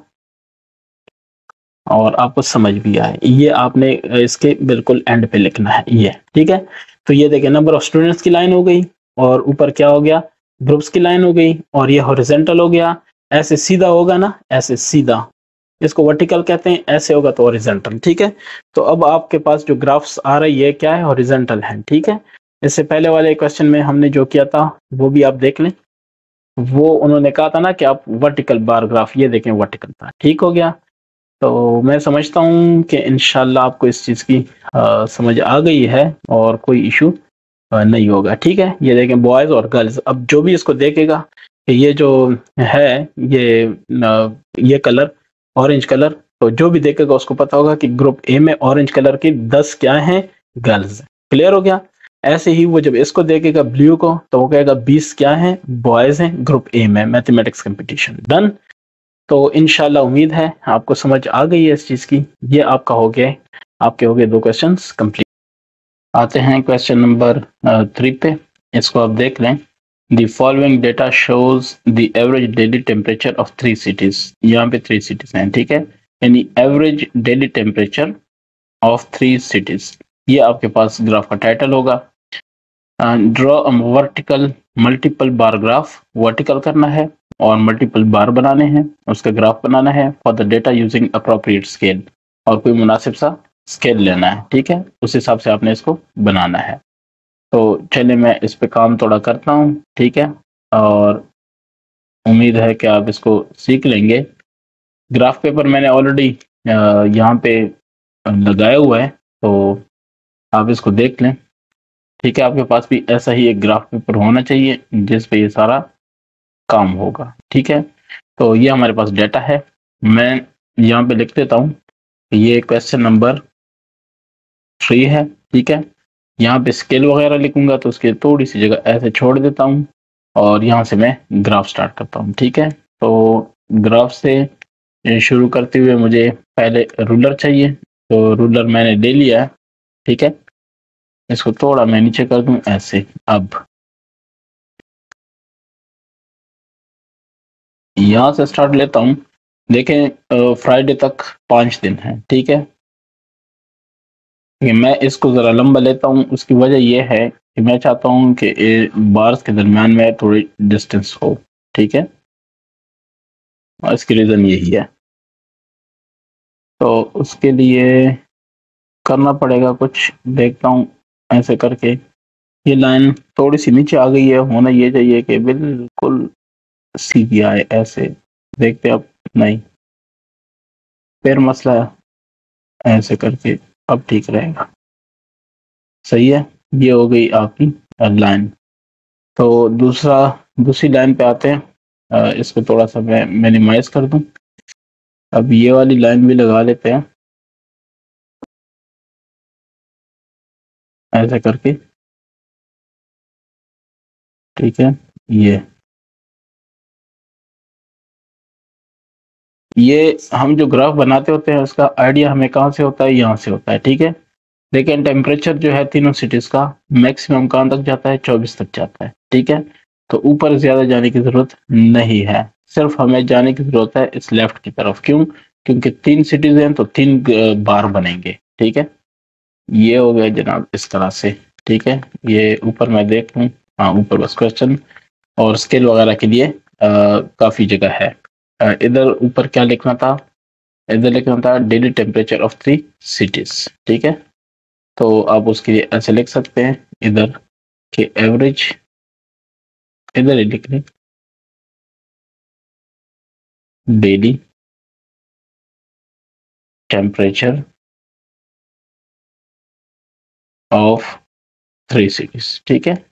A: और आपको समझ भी आए। ये आपने इसके बिल्कुल एंड पे लिखना है, ये ठीक है। तो ये देखें नंबर ऑफ स्टूडेंट्स की लाइन हो गई और ऊपर क्या हो गया, ग्रुप्स की लाइन हो गई, और ये हॉरिजॉन्टल हो गया, ऐसे सीधा होगा ना, ऐसे सीधा, इसको वर्टिकल कहते हैं, ऐसे होगा तो हॉरिजॉन्टल, ठीक है। तो अब आपके पास जो ग्राफ्स आ रही है क्या है, हॉरिजॉन्टल है, ठीक है। इससे पहले वाले क्वेश्चन में हमने जो किया था वो भी आप देख लें, वो उन्होंने कहा था ना कि आप वर्टिकल बार ग्राफ, ये देखें वर्टिकल था, ठीक हो गया। तो मैं समझता हूँ कि इंशाल्लाह आपको इस चीज़ की आ, समझ आ गई है और कोई इशू नहीं होगा, ठीक है। ये देखें बॉयज़ और गर्ल्स, अब जो भी इसको देखेगा कि ये जो है ये न, ये कलर ऑरेंज कलर, तो जो भी देखेगा उसको पता होगा कि ग्रुप ए में ऑरेंज कलर की दस क्या हैं, गर्ल्स। क्लियर हो गया। ऐसे ही वो जब इसको देखेगा ब्लू को, तो वो कहेगा बीस क्या हैं, बॉयज हैं ग्रुप ए में, मैथमेटिक्स कंपटीशन। डन। तो इंशाल्लाह उम्मीद है आपको समझ आ गई है इस चीज की। ये आपका हो गया, आपके हो गए दो क्वेश्चंस कंप्लीट। आते हैं क्वेश्चन नंबर थ्री पे, इसको आप देख लें। The following data shows the average daily temperature of three cities. यहाँ पे थ्री सिटीज हैं, ठीक है, यानी average daily temperature of three cities. ये आपके पास ग्राफ का टाइटल होगा। Draw a vertical multiple bar graph, vertical करना है और मल्टीपल बार बनाने हैं, उसका ग्राफ बनाना है for the data using appropriate scale, और कोई मुनासिब सा स्केल लेना है, ठीक है, उस हिसाब से आपने इसको बनाना है। तो चलिए मैं इस पे काम थोड़ा करता हूँ, ठीक है, और उम्मीद है कि आप इसको सीख लेंगे। ग्राफ पेपर मैंने ऑलरेडी यहाँ पे लगाया हुआ है, तो आप इसको देख लें, ठीक है। आपके पास भी ऐसा ही एक ग्राफ पेपर होना चाहिए जिस पे ये सारा काम होगा, ठीक है। तो ये हमारे पास डेटा है, मैं यहाँ पे लिख देता हूँ, ये क्वेश्चन नंबर थ्री है, ठीक है। यहाँ पे स्केल वगैरह लिखूंगा तो उसके थोड़ी सी जगह ऐसे छोड़ देता हूँ और यहाँ से मैं ग्राफ स्टार्ट करता हूँ, ठीक है। तो ग्राफ से शुरू करते हुए मुझे पहले रूलर चाहिए, तो रूलर मैंने ले लिया है, ठीक है। इसको थोड़ा मैं नीचे कर दूं ऐसे। अब यहाँ से स्टार्ट लेता हूँ। देखें फ्राइडे तक पांच दिन है, ठीक है। मैं इसको जरा लंबा लेता हूँ, उसकी वजह यह है कि मैं चाहता हूँ कि बार्स के दरमियान में थोड़ी डिस्टेंस हो, ठीक है, और इसकी रीजन यही है। तो उसके लिए करना पड़ेगा कुछ, देखता हूँ ऐसे करके। ये लाइन थोड़ी सी नीचे आ गई है, होना ये चाहिए कि बिल्कुल सीधी आए, ऐसे देखते अब नहीं, फिर मसला ऐसे करके अब ठीक रहेगा, सही है। ये हो गई आपकी लाइन। तो दूसरा दूसरी लाइन पे आते हैं, इसको थोड़ा सा मैं मिनिमाइज कर दूं। अब ये वाली लाइन भी लगा लेते हैं ऐसे करके, ठीक है। ये ये हम जो ग्राफ बनाते होते हैं उसका आइडिया हमें कहाँ से होता है, यहाँ से होता है, ठीक है। लेकिन टेम्परेचर जो है तीनों सिटीज का मैक्सिमम कहाँ तक जाता है, चौबीस तक जाता है, ठीक है। तो ऊपर ज्यादा जाने की जरूरत नहीं है, सिर्फ हमें जाने की जरूरत है इस लेफ्ट की तरफ। क्यों? क्योंकि तीन सिटीज हैं तो तीन बार बनेंगे, ठीक है। ये हो गया जनाब इस तरह से, ठीक है। ये ऊपर मैं देख लूँ, हाँ ऊपर बस क्वेश्चन और स्केल वगैरह के लिए आ, काफी जगह है। इधर ऊपर क्या लिखना था, इधर लिखना था daily temperature of three cities, ठीक है। तो आप उसके लिए ऐसे लिख सकते हैं इधर के एवरेज, इधर ही लिख लें daily temperature of three cities, ठीक है।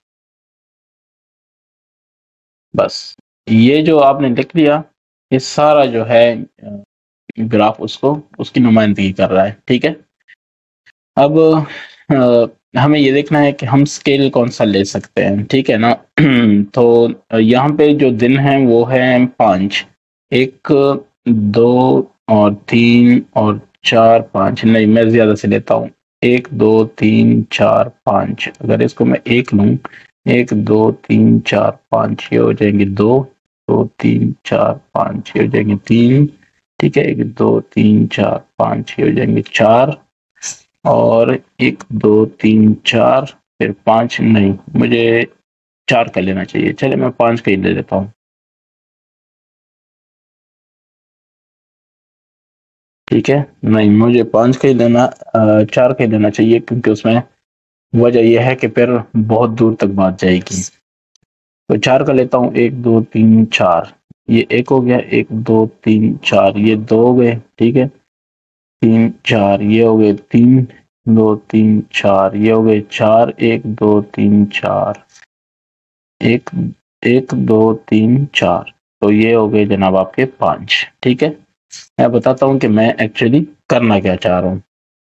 A: बस ये जो आपने लिख लिया, ये सारा जो है ग्राफ उसको उसकी नुमाइंदगी कर रहा है, ठीक है। अब आ, हमें ये देखना है कि हम स्केल कौन सा ले सकते हैं, ठीक है ना। तो यहाँ पे जो दिन है वो है पाँच, एक दो और तीन और चार पाँच, नहीं मैं ज्यादा से लेता हूँ, एक दो तीन चार पाँच। अगर इसको मैं एक लूँ, एक दो तीन चार पाँच, ये हो जाएंगे दो, दो तीन चार पाँच, ये हो जाएंगे तीन, ठीक है। एक दो तीन चार पाँच, ये हो जाएंगे चार, और एक दो तीन चार, फिर पाँच, नहीं मुझे चार का लेना चाहिए, चले मैं पाँच का ही ले लेता हूँ, ठीक है। नहीं मुझे पाँच का ही लेना, चार का ही लेना चाहिए, क्योंकि उसमें वजह यह है कि फिर बहुत दूर तक बात जाएगी। तो चार का लेता हूँ, एक दो तीन चार, ये एक हो गया, एक दो तीन चार, ये दो हो गए, ठीक है, तीन चार ये हो गए, तीन दो तीन चार ये हो गए चार, एक दो तीन चार, एक एक दो तीन चार, तो ये हो गए जनाब आपके पांच। ठीक है, मैं बताता हूँ कि मैं एक्चुअली करना क्या चाह रहा हूँ।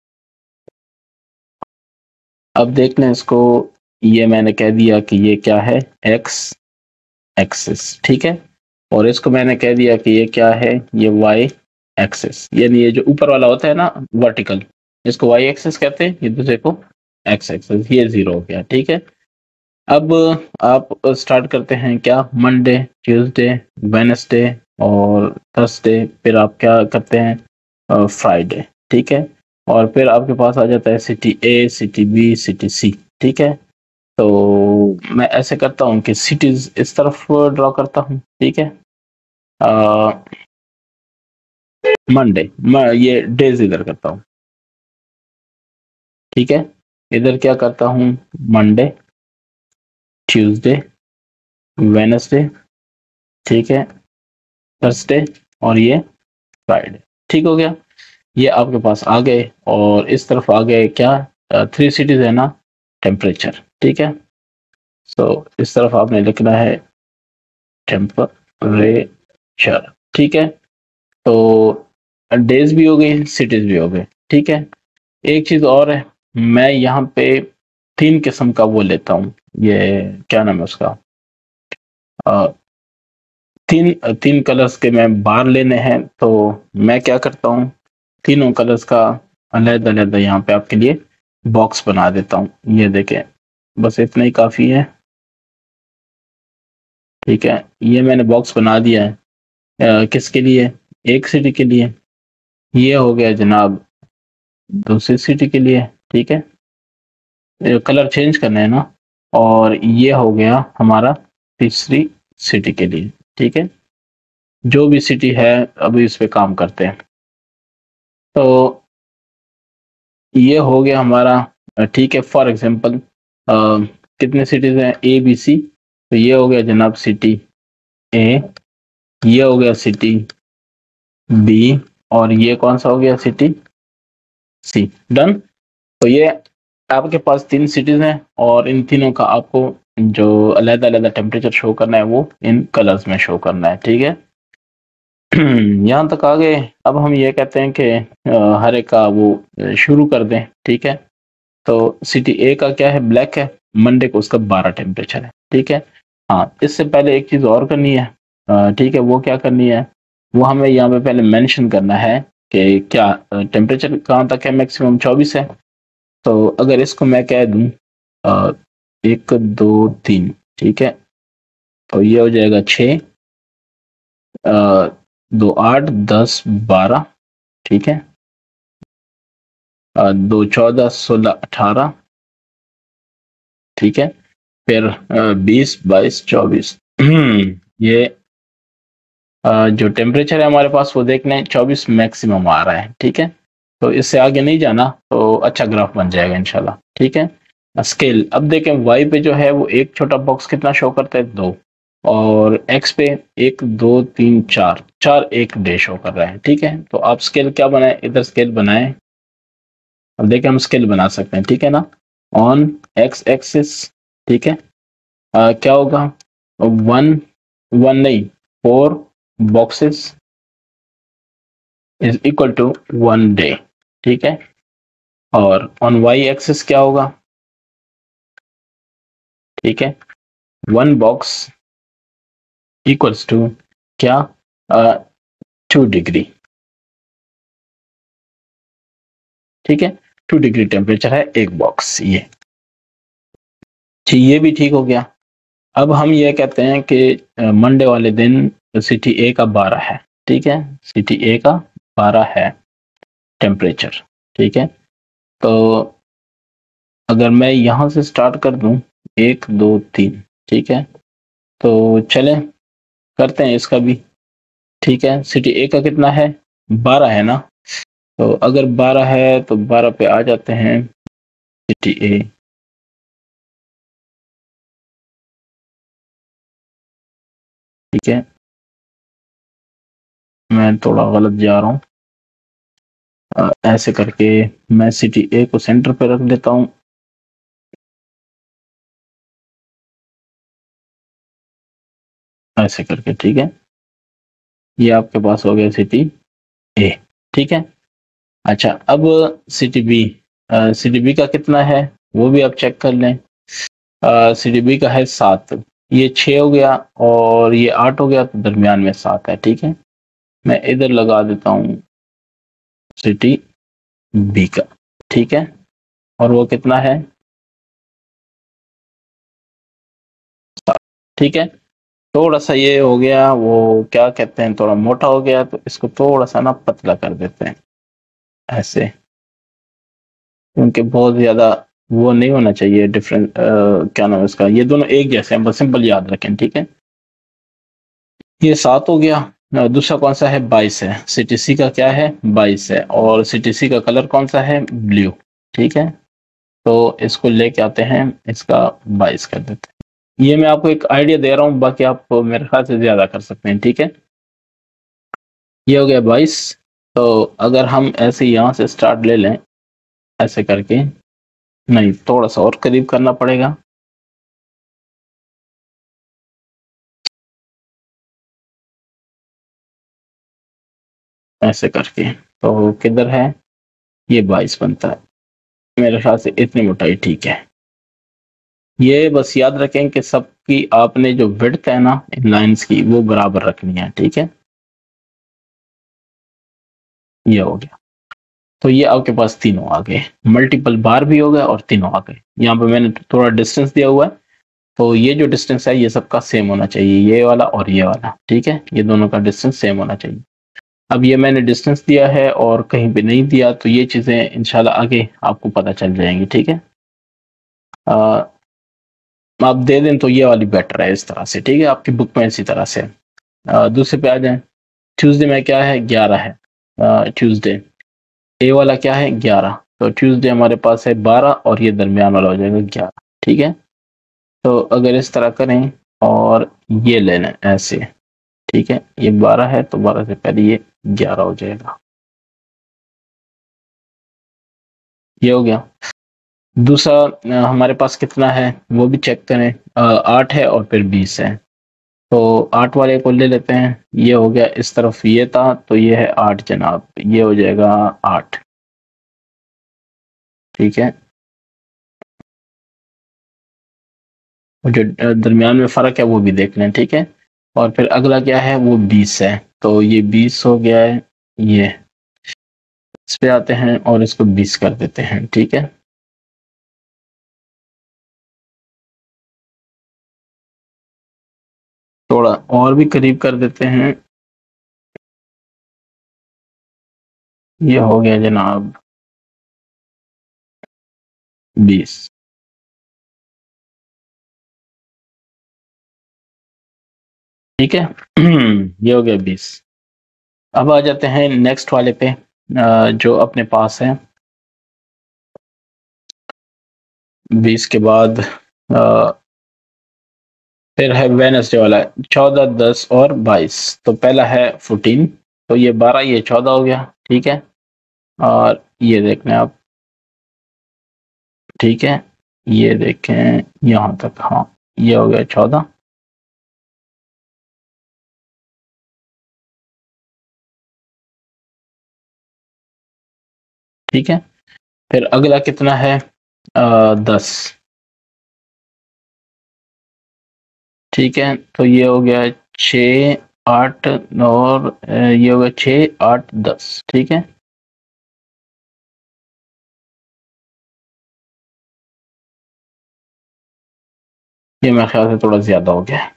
A: अब देख लें इसको, ये मैंने कह दिया कि ये क्या है, एक्स एक्सिस, ठीक है, और इसको मैंने कह दिया कि ये क्या है, ये वाई एक्सिस, यानी ये जो ऊपर वाला होता है ना वर्टिकल, इसको वाई एक्सिस कहते हैं, ये दूसरे को एक्स एक्सिस, ये जीरो हो गया। ठीक है, अब आप स्टार्ट करते हैं क्या, मंडे, ट्यूसडे, वेडनेसडे और थर्सडे, फिर आप क्या करते हैं, फ्राइडे। ठीक है, और फिर आपके पास आ जाता है city A, city B, city C. ठीक है, तो मैं ऐसे करता हूँ कि सिटीज इस तरफ ड्रॉ करता हूँ। ठीक है, मंडे, मैं ये डेज इधर करता हूँ। ठीक है, इधर क्या करता हूँ, मंडे, ट्यूसडे, वेडनेसडे, ठीक है, थर्सडे और ये फ्राइडे। ठीक हो गया, ये आपके पास आ गए, और इस तरफ आ गए क्या, थ्री सिटीज है ना, टेम्परेचर। ठीक है, सो इस तरफ आपने लिखना है टेम्परेचर। ठीक है, तो डेज भी हो गई, सिटीज भी हो गए। ठीक है, एक चीज और है, मैं यहाँ पे तीन किस्म का वो लेता हूँ, ये क्या नाम है उसका, अ, तीन तीन कलर्स के मैं बार लेने हैं, तो मैं क्या करता हूँ, तीनों कलर्स का अलग अलग यहाँ पे आपके लिए बॉक्स बना देता हूँ। ये देखें, बस इतना ही काफी है। ठीक है, ये मैंने बॉक्स बना दिया है, अ, किसके लिए, एक सिटी के लिए, ये हो गया जनाब दूसरी सिटी के लिए। ठीक है, कलर चेंज करना है ना, और ये हो गया हमारा तीसरी सिटी के लिए। ठीक है, जो भी सिटी है अभी इस पे काम करते हैं, तो ये हो गया हमारा। अ, ठीक है, फॉर एग्जांपल कितने सिटीज हैं, ए बी सी, तो ये हो गया जनाब सिटी ए, ये हो गया सिटी बी, और ये कौन सा हो गया, सिटी सी। डन। तो ये आपके पास तीन सिटीज हैं, और इन तीनों का आपको जो अलग अलग टेम्परेचर शो करना है वो इन कलर्स में शो करना है। ठीक है, यहाँ तक आ गए। अब हम ये कहते हैं कि अ, हर एक का वो अ, शुरू कर दें। ठीक है, तो सिटी ए का क्या है, ब्लैक है, मंडे को उसका बारह टेम्परेचर है। ठीक है, हाँ, इससे पहले एक चीज और करनी है। अ, ठीक है, वो क्या करनी है, वो हमें यहाँ पे पहले मेंशन करना है कि क्या टेम्परेचर कहाँ तक है, मैक्सिमम चौबीस है। तो अगर इसको मैं कह दूं अ, एक दो तीन, ठीक है, तो ये हो जाएगा छः, दो आठ दस बारह, ठीक है, अ, दो चौदह सोलह अठारह, ठीक है, फिर बीस बाईस चौबीस। ये अ, जो टेम्परेचर है हमारे पास वो देख लें, चौबीस मैक्सिमम आ रहा है। ठीक है, तो इससे आगे नहीं जाना, तो अच्छा ग्राफ बन जाएगा इंशाल्लाह। ठीक है, स्केल, अब देखें वाई पे जो है वो एक छोटा बॉक्स कितना शो करता है, दो, और एक्स पे एक दो तीन चार, चार एक डे शो कर रहा है। ठीक है, तो आप स्केल क्या बनाए, इधर स्केल बनाए, अब देखें हम स्केल बना सकते हैं। ठीक है ना, ऑन एक्स एक्सिस, ठीक है, अ, क्या होगा, वन, वन नहीं, four boxes is equal to one day. ठीक है, और ऑन वाई एक्सिस क्या होगा, ठीक है, वन बॉक्स इक्वल्स टू क्या, टू डिग्री। ठीक है, टू डिग्री टेम्परेचर है एक बॉक्स, ये ठीक, ये भी ठीक हो गया। अब हम ये कहते हैं कि मंडे वाले दिन सिटी ए का बारह है। ठीक है, सिटी ए का बारह है टेम्परेचर। ठीक है, तो अगर मैं यहां से स्टार्ट कर दूं, एक दो तीन, ठीक है, तो चलें करते हैं इसका भी। ठीक है, सिटी ए का कितना है, बारह है ना, तो अगर बारह है तो बारह पे आ जाते हैं, सिटी ए ठीक है, मैं थोड़ा गलत जा रहा हूँ। ऐसे करके मैं सिटी ए को सेंटर पे रख देता हूँ। ऐसे करके, ठीक है, ये आपके पास हो गया सिटी ए। ठीक है, अच्छा, अब सिटी बी, सिटी बी का कितना है वो भी आप चेक कर लें। सिटी बी का है सात, ये छः हो गया और ये आठ हो गया, तो दरमियान में सात है। ठीक है, मैं इधर लगा देता हूँ सिटी बी का। ठीक है, और वो कितना है? ठीक है, थोड़ा सा ये हो गया, वो क्या कहते हैं, थोड़ा मोटा हो गया, तो इसको थोड़ा सा ना पतला कर देते हैं ऐसे, क्योंकि बहुत ज्यादा वो नहीं होना चाहिए डिफरेंट। क्या नाम है इसका, ये दोनों एक जैसे हैं, बस सिंपल याद रखें। ठीक है, ये सात हो गया। अ, दूसरा कौन सा है? बाईस है। सीटीसी का क्या है? बाईस है, और सीटीसी का कलर कौन सा है? ब्लू। ठीक है, तो इसको लेके आते हैं, इसका बाईस कर देते हैं। ये मैं आपको एक आइडिया दे रहा हूँ, बाकी आप मेरे ख्याल से ज्यादा कर सकते हैं। ठीक है, ये हो गया बाईस। तो अगर हम ऐसे यहाँ से स्टार्ट ले लें, ऐसे करके, नहीं, थोड़ा सा और करीब करना पड़ेगा। ऐसे करके, तो किधर है? ये बाईस बनता है मेरे ख्याल से, इतनी मोटाई ठीक है। ये बस याद रखें कि सबकी आपने जो विड्थ है ना इन लाइंस की, वो बराबर रखनी है। ठीक है, ये हो गया। तो ये आपके पास तीनों आ गए, मल्टीपल बार भी हो गए और तीनों आ गए। यहाँ पे मैंने थोड़ा डिस्टेंस दिया हुआ है, तो ये जो डिस्टेंस है ये सबका सेम होना चाहिए, ये वाला और ये वाला। ठीक है, ये दोनों का डिस्टेंस सेम होना चाहिए। अब ये मैंने डिस्टेंस दिया है और कहीं पे नहीं दिया, तो ये चीजें इंशाल्लाह आगे आपको पता चल जाएंगी। ठीक है, आ, आप दे दें तो ये वाली बेटर है इस तरह से। ठीक है, आपकी बुक में इसी तरह से। आ, दूसरे पे आ जाए। ट्यूसडे में क्या है? ग्यारह है। ट्यूसडे ए वाला क्या है? ग्यारह। तो ट्यूसडे हमारे पास है बारह, और ये दरमियान वाला हो जाएगा ग्यारह। ठीक है, तो अगर इस तरह करें और ये ले लें ऐसे, ठीक है, ये बारह है, तो बारह से पहले ये ग्यारह हो जाएगा। ये हो गया। दूसरा अ, हमारे पास कितना है वो भी चेक करें। अ, आठ है और फिर बीस है, तो आठ वाले को ले लेते हैं। ये हो गया, इस तरफ ये था, तो ये है आठ जनाब, ये हो जाएगा आठ। ठीक है, और जो अ, दरमियान में फ़र्क है वो भी देख लें। ठीक है, और फिर अगला क्या है? वो बीस है, तो ये बीस हो गया है। ये इस पे आते हैं और इसको बीस कर देते हैं। ठीक है, थोड़ा और भी करीब कर देते हैं। ये हो गया जनाब बीस। ठीक है, ये हो गया बीस। अब आ जाते हैं नेक्स्ट वाले पे, अ, जो अपने पास है बीस के बाद। अ, फिर है वेनसडे वाला, चौदह, दस और बाईस। तो पहला है फोर्टीन, तो ये बारह, ये चौदह हो गया। ठीक है, और ये देख लें आप। ठीक है, ये देखें यहाँ तक, हाँ, ये हो गया चौदह। ठीक है, फिर अगला कितना है? आ, दस। ठीक है, तो ये हो गया छ, आठ, और अ, ये हो गया छ, आठ, दस। ठीक है, ये मेरे ख्याल से थोड़ा ज्यादा हो गया है।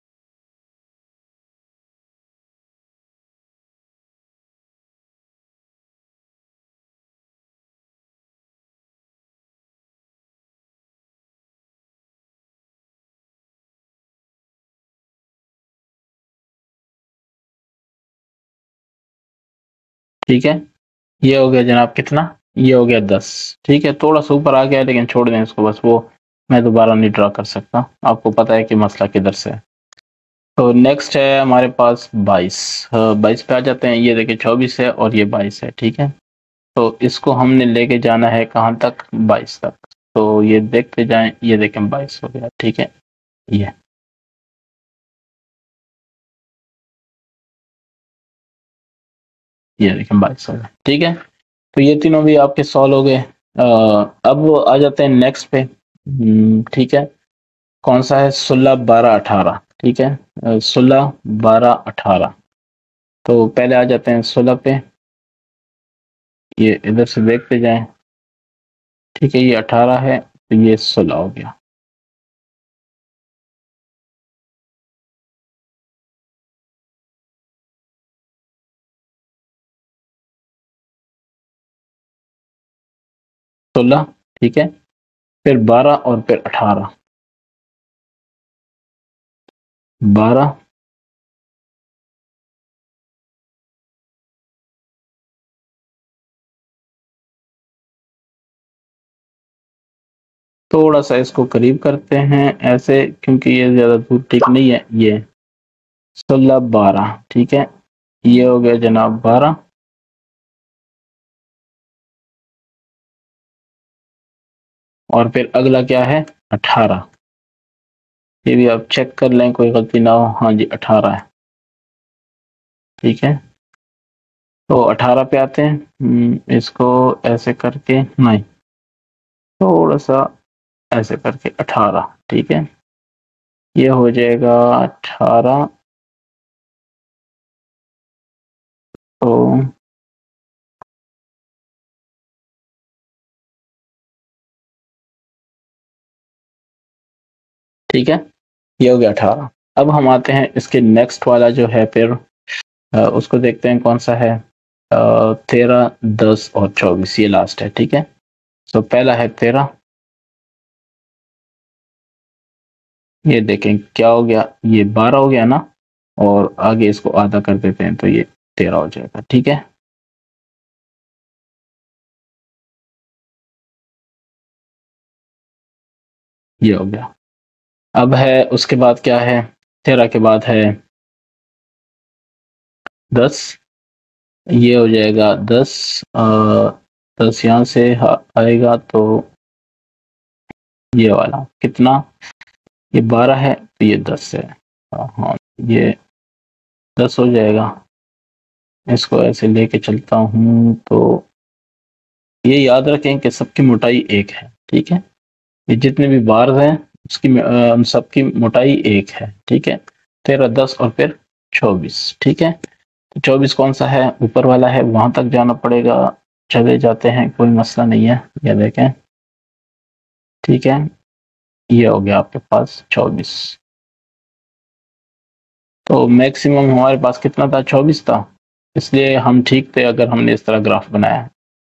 A: ठीक है, ये हो गया जनाब कितना? ये हो गया दस। ठीक है, थोड़ा सा ऊपर आ गया, लेकिन छोड़ दें इसको, बस वो मैं दोबारा नहीं ड्रा कर सकता, आपको पता है कि मसला किधर से है। तो नेक्स्ट है हमारे पास बाईस। बाईस पे आ जाते हैं। ये देखिए चौबीस है और ये बाईस है, ठीक है। तो इसको हमने लेके जाना है कहाँ तक, बाईस तक। तो ये देखते जाएं, ये देखें बाईस हो गया, ठीक है। ये ये देखें बाईस हो गया, ठीक है। तो ये तीनों भी आपके सॉल्व हो गए। अ, अब आ जाते हैं नेक्स्ट पे। हम्म, ठीक है। कौन सा है, सोलह बारह अठारह, ठीक है। सोलह बारह अठारह। तो पहले आ जाते हैं सोलह पे। ये इधर से देखते जाएं, ठीक है। ये अठारह है तो ये सोलह हो गया। सोलह, ठीक है। फिर बारह और फिर अठारह। बारह, थोड़ा सा इसको करीब करते हैं ऐसे, क्योंकि ये ज्यादा दूर ठीक नहीं है। ये सोलह बारह, ठीक है। ये हो गया जनाब बारह। और फिर अगला क्या है, अठारह। ये भी आप चेक कर लें, कोई गलती ना हो। हाँ जी, अठारह है, ठीक है। तो अठारह पे आते हैं। हम्म, इसको ऐसे करके, नहीं, थोड़ा सा ऐसे करके अठारह, ठीक है। ये हो जाएगा अठारह। तो ठीक है, ये हो गया अठारह। अब हम आते हैं इसके नेक्स्ट वाला जो है, फिर अ, उसको देखते हैं कौन सा है। तेरह, दस और चौबीस, ये लास्ट है, ठीक है। तो पहला है तेरह। ये देखें क्या हो गया, ये बारह हो गया ना। और आगे इसको आधा कर देते हैं तो ये तेरह हो जाएगा, ठीक है। ये हो गया। अब है उसके बाद क्या है, तेरह के बाद है दस। ये हो जाएगा दस। अ, दस यहाँ से हा- आएगा तो ये वाला कितना, ये बारह है तो ये दस है। हाँ हाँ, ये दस हो जाएगा। इसको ऐसे लेके चलता हूँ तो ये याद रखें कि सबकी मोटाई एक है, ठीक है। ये जितने भी बार्स हैं उसकी अ, सबकी मोटाई एक है, ठीक है। तेरह, दस और फिर चौबीस, ठीक है। तो चौबीस कौन सा है, ऊपर वाला है, वहां तक जाना पड़ेगा। चले जाते हैं, कोई मसला नहीं है। ये देखें, ठीक है। ये हो गया आपके पास चौबीस। तो मैक्सिमम हमारे पास कितना था, चौबीस था। इसलिए हम ठीक थे अगर हमने इस तरह ग्राफ बनाया,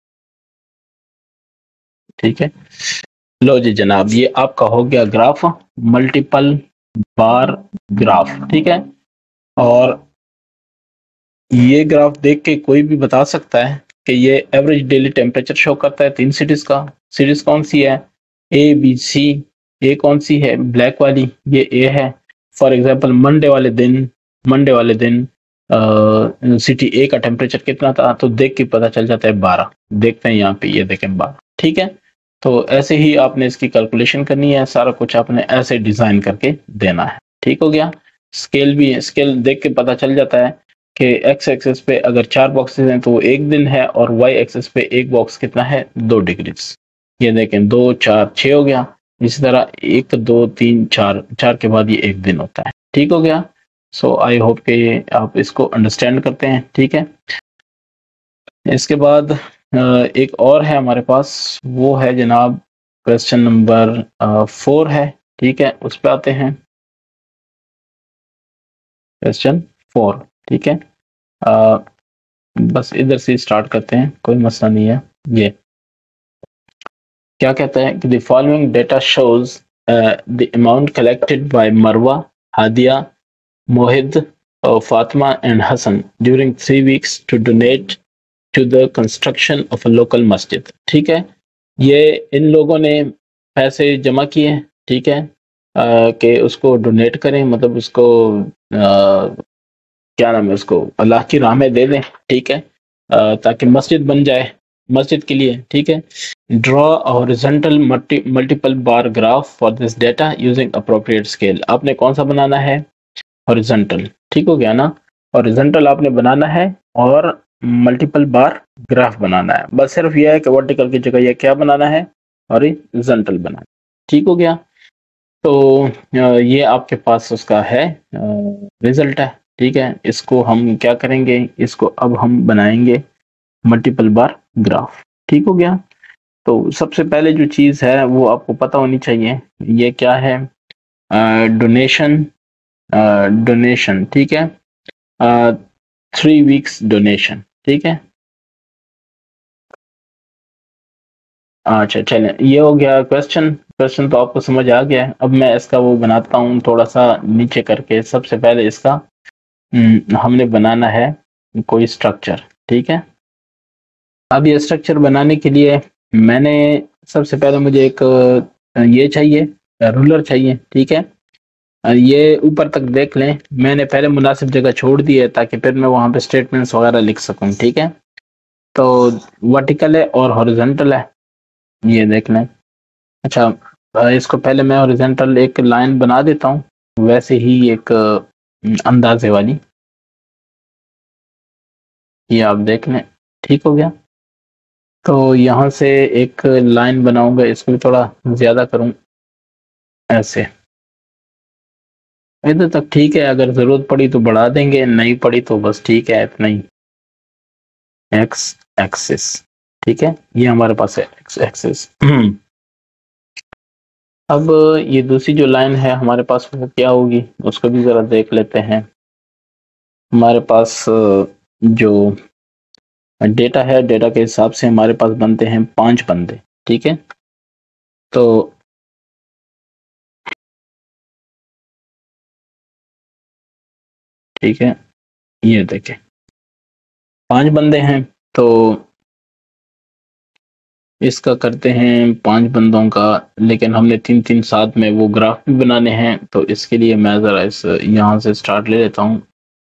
A: ठीक है। लो जी जनाब, ये आपका हो गया ग्राफ, मल्टीपल बार ग्राफ, ठीक है। और ये ग्राफ देख के कोई भी बता सकता है कि ये एवरेज डेली टेम्परेचर शो करता है तीन सिटीज का। सिटीज कौन सी है, ए बी सी। ए कौन सी है, ब्लैक वाली, ये ए है। फॉर एग्जांपल मंडे वाले दिन, मंडे वाले दिन सिटी ए का टेम्परेचर कितना था, तो देख के पता चल जाता है बारह। देखते हैं यहाँ पे, ये देखें बारह, ठीक है। तो ऐसे ही आपने इसकी कैलकुलेशन करनी है, सारा कुछ आपने ऐसे डिजाइन करके देना है, ठीक हो गया। स्केल भी, स्केल देख के पता चल जाता है कि एक्स एक्सेस पे अगर चार बॉक्सेस हैं तो वो एक दिन है, और वाई एक्सेस पे एक बॉक्स कितना है, दो डिग्रीज। ये देखें, दो चार छः हो गया। इसी तरह एक दो तीन चार, चार के बाद ये एक दिन होता है, ठीक हो गया। सो आई होप कि आप इसको अंडरस्टैंड करते हैं, ठीक है। इसके बाद अ, एक और है हमारे पास, वो है जनाब क्वेश्चन नंबर फोर है, ठीक है। उस पर आते हैं, क्वेश्चन फोर, ठीक है। अ, बस इधर से स्टार्ट करते हैं, कोई मसला नहीं है। ये क्या कहता है कि the following data shows the amount collected by Marwa, Hadia, Mohid, Fatima and Hasan during three weeks to donate to the construction of a local मस्जिद, ठीक है। ये इन लोगों ने पैसे जमा किए, ठीक है, अ, कि उसको डोनेट करें, मतलब उसको क्या नाम है उसको, अल्लाह की राह में दे दें, ठीक है, अ, ताकि मस्जिद बन जाए मस्जिद के लिए, ठीक है। Draw horizontal multiple bar graph for this data using appropriate scale. आपने कौन सा बनाना है? हॉरिजॉन्टल, ठीक हो गया ना। हॉरिजॉन्टल आपने बनाना है और मल्टीपल बार ग्राफ बनाना है। बस सिर्फ यह है कि वर्टिकल की जगह यह क्या बनाना है? हॉरिजॉन्टल बनाना है, ठीक हो गया। तो अ, ये आपके पास उसका है रिजल्ट है, ठीक है। इसको हम क्या करेंगे, इसको अब हम बनाएंगे मल्टीपल बार ग्राफ, ठीक हो गया। तो सबसे पहले जो चीज है वो आपको पता होनी चाहिए, ये क्या है? डोनेशन, डोनेशन, ठीक है। थ्री वीक्स डोनेशन, ठीक है। अच्छा चलें, ये हो गया क्वेश्चन। क्वेश्चन तो आपको समझ आ गया है। अब मैं इसका वो बनाता हूँ थोड़ा सा नीचे करके। सबसे पहले इसका हम्म, हमने बनाना है कोई स्ट्रक्चर, ठीक है। अब ये स्ट्रक्चर बनाने के लिए मैंने सबसे पहले मुझे एक अ, ये चाहिए, रूलर चाहिए, ठीक है। अ, ये ऊपर तक देख लें, मैंने पहले मुनासिब जगह छोड़ दी है ताकि फिर मैं वहां पे स्टेटमेंट्स वगैरह लिख सकूं, ठीक है। तो वर्टिकल है और हॉरिजॉन्टल है, ये देख लें। अच्छा, अ, इसको पहले मैं हॉरिजॉन्टल एक लाइन बना देता हूँ, वैसे ही एक अ, अंदाजे वाली, ये आप देख लें, ठीक हो गया। तो यहाँ से एक लाइन बनाऊंगा, इसको भी थोड़ा ज्यादा करूँ, ऐसे इधर तक, ठीक है। अगर जरूरत पड़ी तो बढ़ा देंगे, नहीं पड़ी तो बस ठीक है, इतना ही। एक्स एक्सिस, ठीक है, ये हमारे पास है एक्स एक्सिस। अब ये दूसरी जो लाइन है हमारे पास वो क्या होगी, उसको भी जरा देख लेते हैं। हमारे पास अ, जो डेटा है, डेटा के हिसाब से हमारे पास बनते हैं पांच बंदे, ठीक है। तो ठीक है, ये देखें, पांच बंदे हैं। तो इसका करते हैं पांच बंदों का, लेकिन हमने तीन तीन साथ में वो ग्राफ भी बनाने हैं। तो इसके लिए मैं जरा इस यहाँ से स्टार्ट ले लेता हूँ,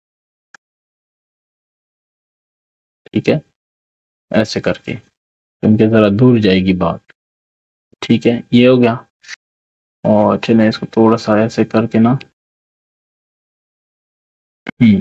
A: ठीक है, ऐसे करके, क्योंकि जरा दूर जाएगी बात, ठीक है, ये हो गया। और चलें इसको थोड़ा सा ऐसे करके ना, हम्म,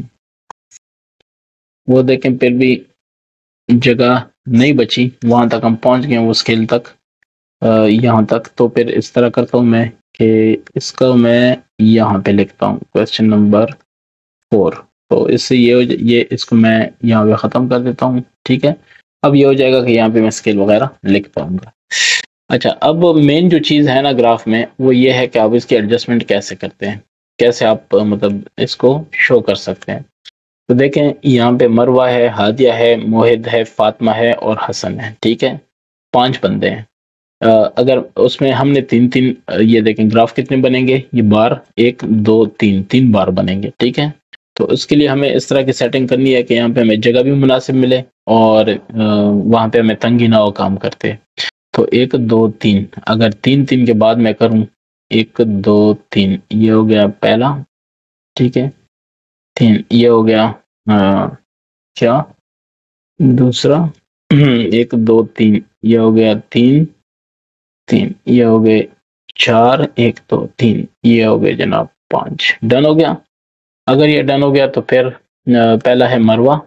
A: वो देखें फिर भी जगह नहीं बची, वहां तक हम पहुंच गए वो स्केल तक, अ, यहाँ तक। तो फिर इस तरह करता हूँ मैं कि इसका मैं यहाँ पे लिखता हूँ क्वेश्चन नंबर फोर। तो इससे ये हो ज- ये इसको मैं यहाँ पे ख़त्म कर देता हूँ, ठीक है। अब ये हो जाएगा कि यहाँ पे मैं स्केल वगैरह लिख पाऊंगा। अच्छा, अब मेन जो चीज़ है ना ग्राफ में, वो ये है कि आप इसकी एडजस्टमेंट कैसे करते हैं, कैसे आप अ, मतलब इसको शो कर सकते हैं। तो देखें, यहाँ पे मरवा है, हादिया है, मोहिद है, फातिमा है और हसन है, ठीक है। पांच बंदे हैं। अ, अगर उसमें हमने तीन तीन, ये देखें ग्राफ कितने बनेंगे, ये बार एक दो तीन, तीन बार बनेंगे, ठीक है। तो उसके लिए हमें इस तरह की सेटिंग करनी है कि यहाँ पे हमें जगह भी मुनासिब मिले और अ, वहाँ पे हमें तंगी ना हो काम करते। तो एक दो तीन, अगर तीन तीन के बाद मैं करूँ, एक दो तीन, ये हो गया पहला, ठीक है। तीन, ये हो गया अ, क्या, दूसरा। एक दो तीन, ये हो गया तीन, तीन, ये हो गए चार, एक दो तीन, ये हो गए जनाब पांच। डन हो गया। अगर ये डन हो गया तो फिर अ, पहला है मरवा,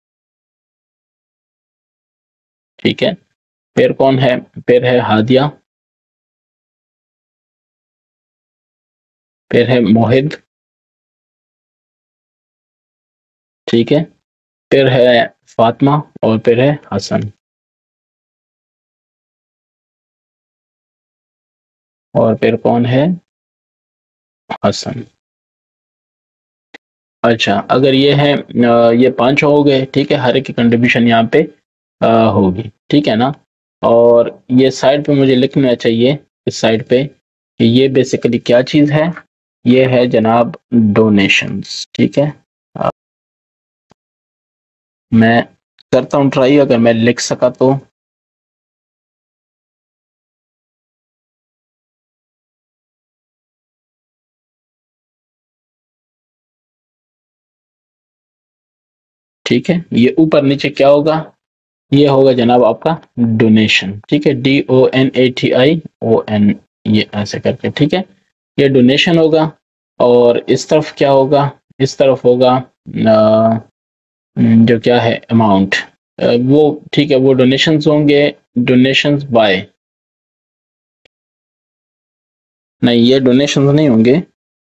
A: ठीक है। फिर कौन है? फिर है हादिया, फिर है मोहिद, ठीक है। फिर है फातिमा और फिर है हसन, और फिर कौन है? हसन। अच्छा, अगर ये है अ, ये पांच हो गए, ठीक है, हर एक की कंट्रीब्यूशन यहाँ पे अ, होगी, ठीक है ना। और ये साइड पे मुझे लिखना चाहिए, इस साइड पे, कि ये बेसिकली क्या चीज है। ये है जनाब डोनेशंस, ठीक है। अ, मैं करता हूँ ट्राई, अगर मैं लिख सका तो। ठीक है। ये ऊपर नीचे क्या होगा, ये होगा जनाब आपका डोनेशन, ठीक है, D O N A T I O N, ये ऐसे करके, ठीक है, ये डोनेशन होगा। और इस तरफ क्या होगा, इस तरफ होगा आ, जो क्या है अमाउंट, वो ठीक है, वो डोनेशंस होंगे, डोनेशंस बाय, नहीं ये डोनेशंस नहीं होंगे,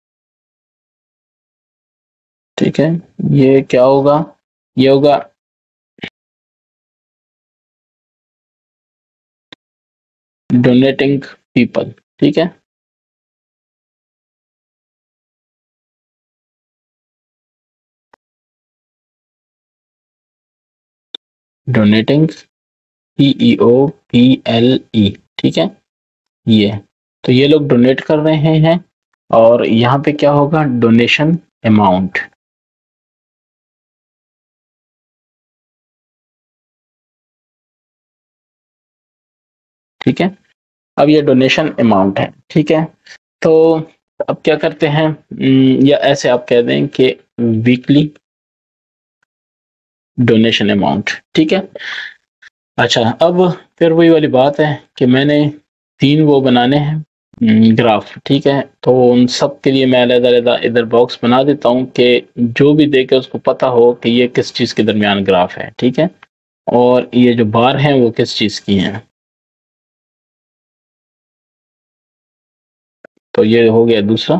A: ठीक है, ये क्या होगा, ये होगा डोनेटिंग पीपल, ठीक है, donating P E O P L E, ठीक है, ये तो ये लोग डोनेट कर रहे हैं। और यहाँ पे क्या होगा, डोनेशन अमाउंट, ठीक है, अब ये डोनेशन अमाउंट है, ठीक है। तो अब क्या करते हैं, हम्म, या ऐसे आप कह दें कि वीकली डोनेशन अमाउंट, ठीक है। अच्छा, अब फिर वही वाली बात है कि मैंने तीन वो बनाने हैं ग्राफ, ठीक है, तो उन सब के लिए मैं अलग-अलग इधर बॉक्स बना देता हूँ कि जो भी देखे उसको पता हो कि ये किस चीज़ के दरमियान ग्राफ है, ठीक है, और ये जो बार हैं वो किस चीज़ की हैं। तो ये हो गया दूसरा,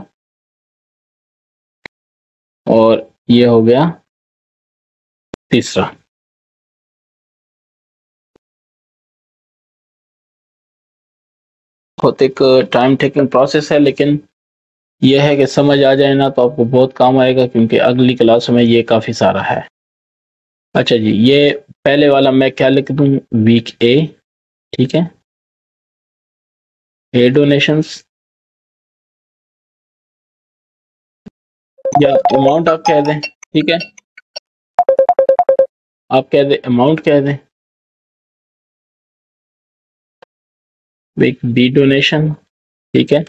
A: और ये हो गया तीसरा। बहुत एक टाइम टेकिंग प्रोसेस है, लेकिन यह है कि समझ आ जाए ना तो आपको बहुत काम आएगा, क्योंकि अगली क्लास में ये काफ़ी सारा है। अच्छा जी, ये पहले वाला मैं क्या लिख दूं, वीक ए, ठीक है, ए डोनेशंस, या अमाउंट आप कह दें, ठीक है, आप कह दें अमाउंट कह दें, वीक बी डोनेशन, ठीक है,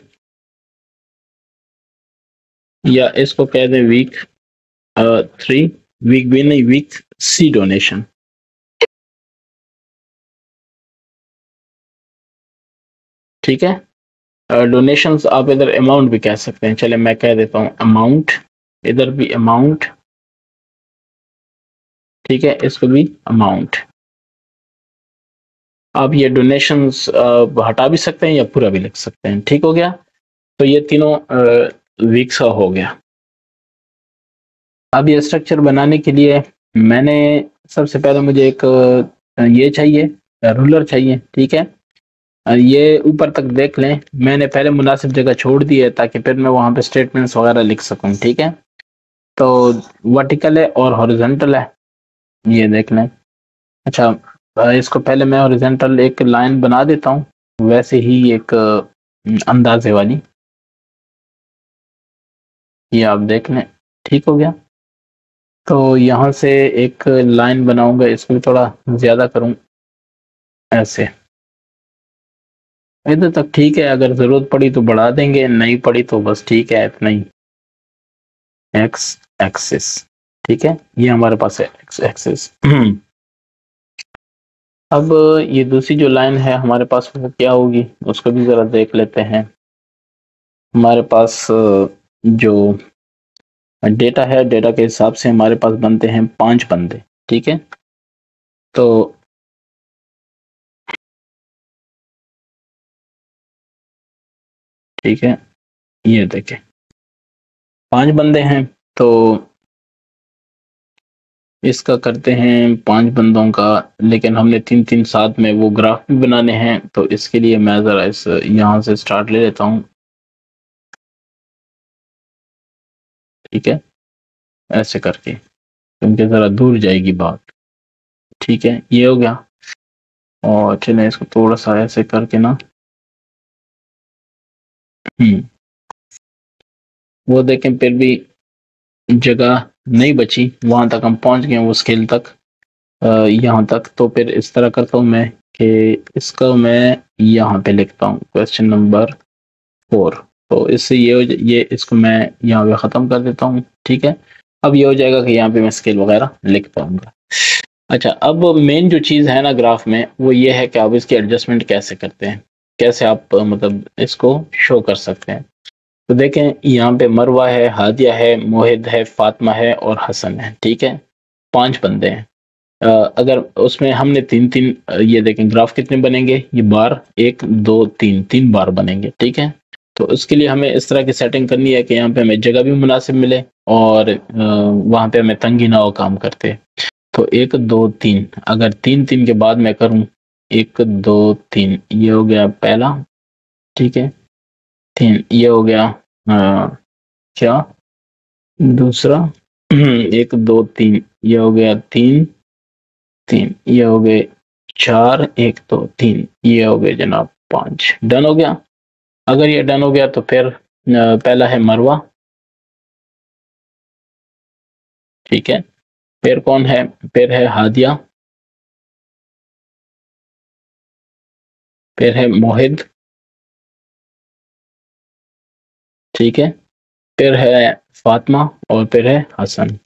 A: या इसको कह दें वीक थ्री, वीक बी नहीं, वीक सी डोनेशन, ठीक है। डोनेशंस आप इधर अमाउंट भी कह सकते हैं, चले मैं कह देता हूँ अमाउंट, इधर भी अमाउंट, ठीक है, इसको भी अमाउंट। आप ये डोनेशंस हटा भी सकते हैं या पूरा भी लिख सकते हैं, ठीक हो गया। तो ये तीनों वीक्स का हो गया। अब ये स्ट्रक्चर बनाने के लिए मैंने सबसे पहले मुझे एक ये चाहिए, रूलर चाहिए, ठीक है, ये ऊपर तक देख लें, मैंने पहले मुनासिब जगह छोड़ दी है ताकि फिर मैं वहाँ पे स्टेटमेंट्स वगैरह लिख सकूँ, ठीक है। तो वर्टिकल है और हॉरिजॉन्टल है, ये देख लें। अच्छा, इसको पहले मैं हॉरिजॉन्टल एक लाइन बना देता हूँ, वैसे ही एक अंदाजे वाली, ये आप देख लें, ठीक हो गया। तो यहाँ से एक लाइन बनाऊंगा, इसको भी थोड़ा ज़्यादा करूँ, ऐसे इधर तक, ठीक है, अगर ज़रूरत पड़ी तो बढ़ा देंगे, नहीं पड़ी तो बस ठीक है इतना ही। एक्स एक्सिस, ठीक है, ये हमारे पास है एक्स एक्सिस। अब ये दूसरी जो लाइन है हमारे पास वो क्या होगी, उसको भी ज़रा देख लेते हैं। हमारे पास जो डेटा है, डेटा के हिसाब से हमारे पास बनते हैं पांच बंदे, ठीक है। तो ठीक है, ये देखें पांच बंदे हैं, तो इसका करते हैं पांच बंदों का, लेकिन हमने तीन तीन साथ में वो ग्राफ भी बनाने हैं, तो इसके लिए मैं ज़रा इस यहाँ से स्टार्ट ले लेता हूँ, ठीक है, ऐसे करके, क्योंकि ज़रा दूर जाएगी बात, ठीक है, ये हो गया। और चलें इसको थोड़ा सा ऐसे करके ना, हम्म वो देखें फिर भी जगह नहीं बची, वहां तक हम पहुंच गए वो स्केल तक, यहाँ तक। तो फिर इस तरह करता हूँ मैं कि इसका मैं यहाँ पे लिखता हूँ क्वेश्चन नंबर फोर, तो इससे ये ये इसको मैं यहाँ पे ख़त्म कर देता हूँ, ठीक है। अब ये हो जाएगा कि यहाँ पे मैं स्केल वगैरह लिख पाऊंगा। अच्छा, अब मेन जो चीज़ है ना ग्राफ में, वो ये है कि आप इसकी एडजस्टमेंट कैसे करते हैं, कैसे आप मतलब इसको शो कर सकते हैं। तो देखें, यहाँ पे मरवा है, हादिया है, मोहिद है, फातिमा है और हसन है, ठीक है, पांच बंदे हैं। अ, अगर उसमें हमने तीन तीन ये देखें ग्राफ कितने बनेंगे, ये बार एक दो तीन तीन बार बनेंगे, ठीक है। तो उसके लिए हमें इस तरह की सेटिंग करनी है कि यहाँ पे हमें जगह भी मुनासिब मिले और वहां पे हमें तंगी ना हो काम करते। तो एक दो तीन, अगर तीन तीन के बाद मैं करूं एक दो तीन, ये हो गया पहला, ठीक है, तीन ये हो गया आ, क्या दूसरा, एक दो तीन ये हो गया तीन, तीन ये हो गए चार, एक दो तीन ये हो गए जनाब पांच। डन हो गया। अगर ये डन हो गया तो फिर पहला है मरवा, ठीक है, फिर कौन है, फिर है हादिया, फिर है मोहिद, ठीक है, फिर है फातिमा और फिर है हसन,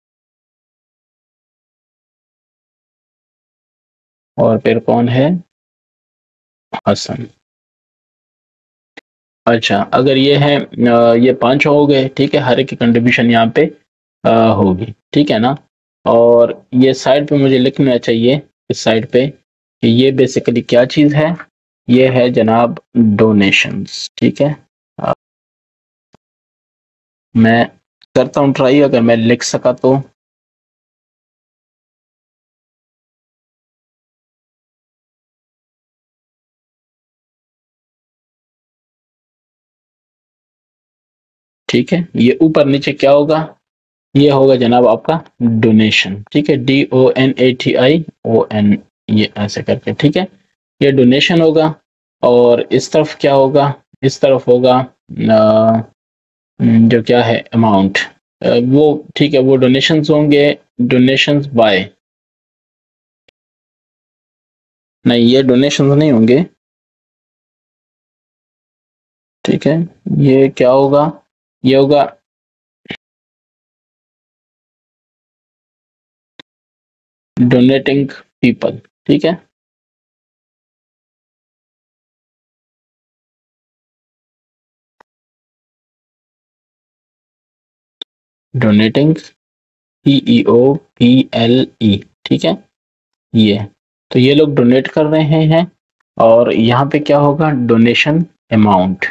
A: और फिर कौन है, हसन। अच्छा, अगर ये है ये पांच हो गए, ठीक है, हर एक की कंट्रीब्यूशन यहाँ पे होगी, ठीक है ना। और ये साइड पे मुझे लिखना चाहिए, इस साइड पे, कि ये बेसिकली क्या चीज है, ये है जनाब डोनेशंस, ठीक है। मैं करता हूँ ट्राई, अगर मैं लिख सका तो। ठीक है, ये ऊपर नीचे क्या होगा, ये होगा जनाब आपका डोनेशन, ठीक है, D O N A T I O N, ये ऐसे करके, ठीक है, ये डोनेशन होगा। और इस तरफ क्या होगा, इस तरफ होगा आ, जो क्या है अमाउंट, वो ठीक है, वो डोनेशंस होंगे, डोनेशंस बाय, नहीं ये डोनेशंस नहीं होंगे, ठीक है, ये क्या होगा, ये होगा डोनेटिंग पीपल, ठीक है। Donating P E O P L E, ठीक है, ये तो ये लोग डोनेट कर रहे हैं। और यहाँ पे क्या होगा, डोनेशन अमाउंट,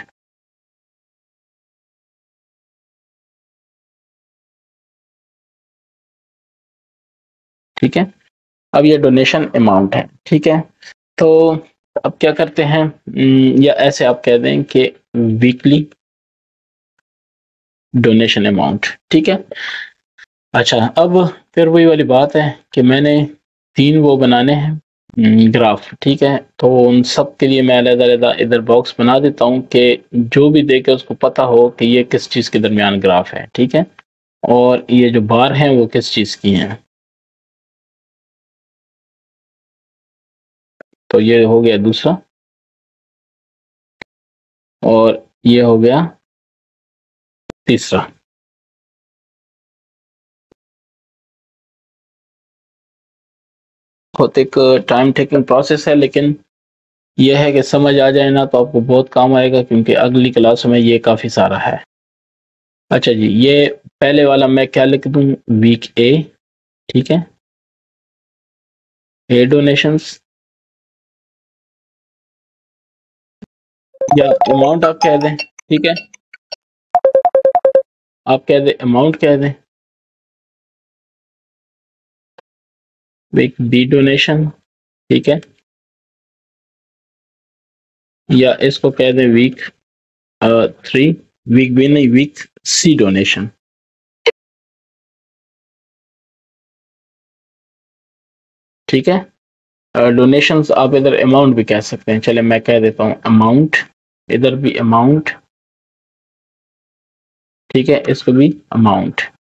A: ठीक है। अब ये डोनेशन अमाउंट है, ठीक है। तो अब क्या करते हैं, या ऐसे आप कह दें कि वीकली डोनेशन अमाउंट, ठीक है। अच्छा, अब फिर वही वाली बात है कि मैंने तीन वो बनाने हैं ग्राफ, ठीक है। तो उन सब के लिए मैं अलग-अलग इधर बॉक्स बना देता हूँ कि जो भी देखे उसको पता हो कि ये किस चीज़ के दरमियान ग्राफ है, ठीक है। और ये जो बार हैं वो किस चीज़ की हैं। तो ये हो गया दूसरा, और ये हो गया तीसरा। बहुत एक टाइम टेकिंग प्रोसेस है, लेकिन यह है कि समझ आ जाए ना तो आपको बहुत काम आएगा, क्योंकि अगली क्लास में ये काफ़ी सारा है। अच्छा जी, ये पहले वाला मैं क्या लिख दूं, वीक ए, ठीक है, ए डोनेशंस, या अमाउंट आप कह दें, ठीक है, आप कह दें अमाउंट कह दें, वीक बी डोनेशन, ठीक है, या इसको कह दें वीक थ्री, वीक बी नहीं, वीक सी डोनेशन, ठीक है। डोनेशंस uh, आप इधर अमाउंट भी कह सकते हैं, चले मैं कह देता हूँ अमाउंट, इधर भी अमाउंट, ठीक है, इसको भी अमाउंट।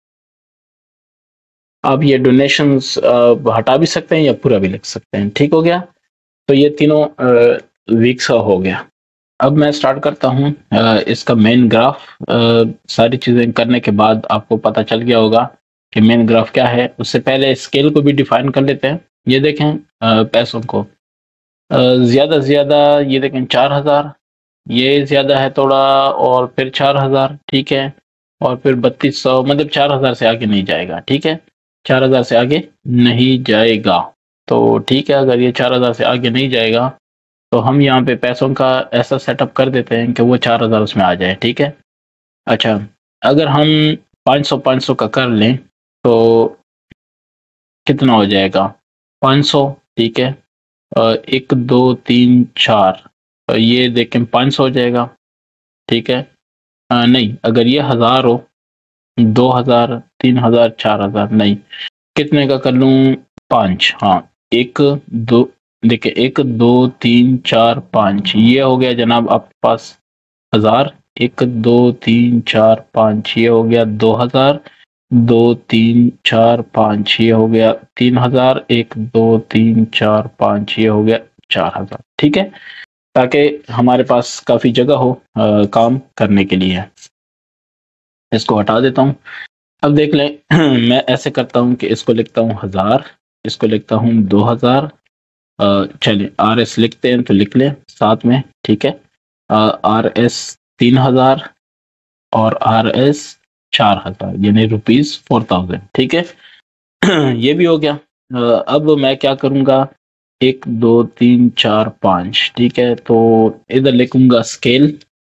A: आप ये डोनेशंस uh, हटा भी सकते हैं या पूरा भी लिख सकते हैं, ठीक हो गया। तो ये तीनों वीक्स का हो गया। अब मैं स्टार्ट करता हूँ uh, इसका मेन ग्राफ। uh, सारी चीज़ें करने के बाद आपको पता चल गया होगा कि मेन ग्राफ क्या है। उससे पहले स्केल को भी डिफाइन कर लेते हैं। ये देखें आ, पैसों को ज़्यादा से ज़्यादा ये देखें चार हज़ार, ये ज़्यादा है थोड़ा, और फिर चार हज़ार, ठीक है, और फिर बत्तीस सौ, मतलब चार हज़ार से आगे नहीं जाएगा, ठीक है, चार हज़ार से आगे नहीं जाएगा। तो ठीक है, अगर ये चार हज़ार से आगे नहीं जाएगा तो हम यहाँ पे पैसों का ऐसा सेटअप कर देते हैं कि वो चार हज़ार उसमें आ जाए, ठीक है। अच्छा, अगर हम पाँच सौ पाँच सौ का कर लें तो कितना हो जाएगा? पाँच सौ, ठीक है, अ, एक दो तीन चार, अ, ये देखें पाँच सौ हो जाएगा, ठीक है। अ, नहीं, अगर ये हज़ार हो, दो हज़ार, तीन हज़ार, चार हज़ार, नहीं, कितने का कर लूँ? पाँच, हाँ, एक दो, देखिए एक दो तीन चार पाँच, ये हो गया जनाब आपके पास हज़ार, एक दो तीन चार पाँच, ये हो गया दो हज़ार, दो तीन चार पाँच, ये हो गया तीन हज़ार, एक दो तीन चार पाँच, ये हो गया चार हज़ार, ठीक है, ताकि हमारे पास काफ़ी जगह हो अ, काम करने के लिए। इसको हटा देता हूँ। अब देख लें मैं ऐसे करता हूँ कि इसको लिखता हूँ हज़ार, इसको लिखता हूँ दो हज़ार, अ, चलिए आर एस लिखते हैं तो लिख लें साथ में, ठीक है, आर एस तीन हज़ार और आर एस चार हज़ार, यानी रुपीस फोर थाउजेंड, ठीक है। ये भी हो गया। अ, अब मैं क्या करूँगा, एक दो तीन चार पाँच, ठीक है, तो इधर लिखूँगा स्केल,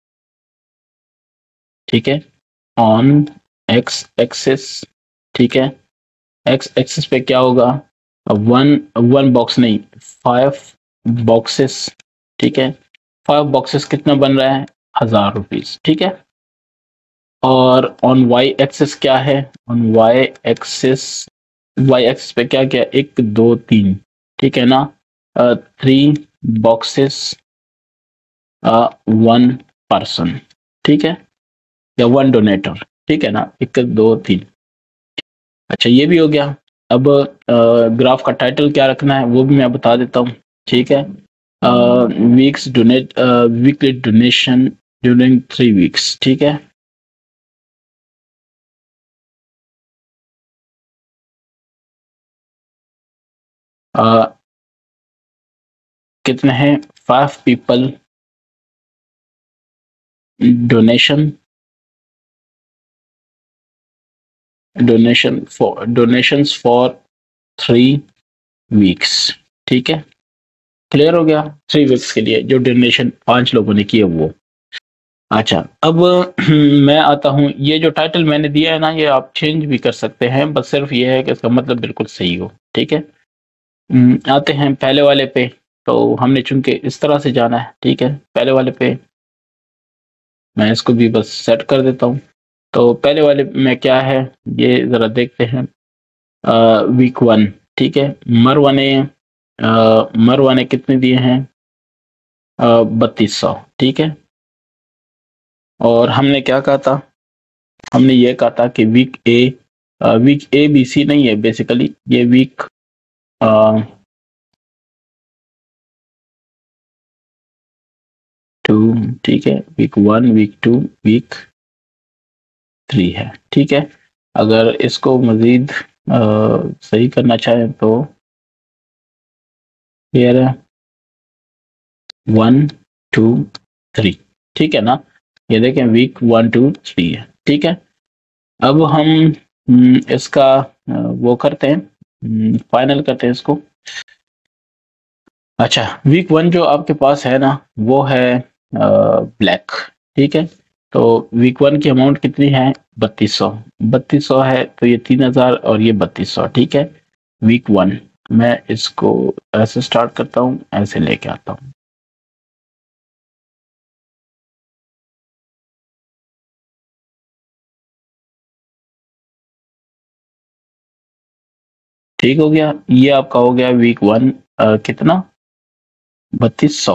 A: ठीक है, ऑन एक्स एक्सिस, ठीक है, एक्स एक्सिस पे क्या होगा, वन वन बॉक्स नहीं, फाइव बॉक्सेस, ठीक है, फाइव बॉक्सेस कितना बन रहा है, हजार रुपीस, ठीक है। और ऑन वाई एक्सिस क्या है, on Y axis, Y axis पे क्या क्या, एक दो तीन, ठीक है ना, थ्री बॉक्सेस, वन पर्सन, ठीक है, या वन डोनेटर, ठीक है ना, एक दो तीन। अच्छा, ये भी हो गया। अब ग्राफ का टाइटल क्या रखना है वो भी मैं बता देता हूँ, ठीक है। Weeks donate, weekly donation during three weeks, ठीक है। uh, कितने हैं, five people donation, donation for donations for three weeks, ठीक है, क्लियर हो गया। थ्री वीक्स के लिए जो डोनेशन पांच लोगों ने की है वो। अच्छा, अब मैं आता हूँ, ये जो टाइटल मैंने दिया है ना, ये आप चेंज भी कर सकते हैं, बस सिर्फ ये है कि इसका मतलब बिल्कुल सही हो, ठीक है। हम्म, आते हैं पहले वाले पे। तो हमने चूंकि इस तरह से जाना है, ठीक है, पहले वाले पे मैं इसको भी बस सेट कर देता हूँ। तो पहले वाले में क्या है, ये जरा देखते हैं। वीक वन, ठीक है, मरवा ने अ, मरवा ने कितने दिए हैं, बत्तीस सौ, ठीक है। और हमने क्या कहा था, हमने ये कहा था कि week A, week A B C नहीं है बेसिकली, ये वीक टू, ठीक है, week one, week two, week three है, ठीक है। अगर इसको मजीद अ, सही करना चाहें तो ये वन टू थ्री, ठीक है ना, ये देखें वीक वन टू थ्री है, ठीक है। अब हम हम्म, इसका अ, वो करते हैं, फाइनल करते हैं इसको। अच्छा, वीक वन जो आपके पास है ना, वो है ब्लैक, ठीक है। तो वीक वन की अमाउंट कितनी है, बत्तीस सौ, बत्तीस सौ है, तो ये तीन हजार और ये बत्तीस सौ, ठीक है। वीक वन, मैं इसको ऐसे स्टार्ट करता हूँ, ऐसे लेके आता हूँ। ठीक हो गया, ये आपका हो गया वीक वन, कितना, बत्तीस सौ।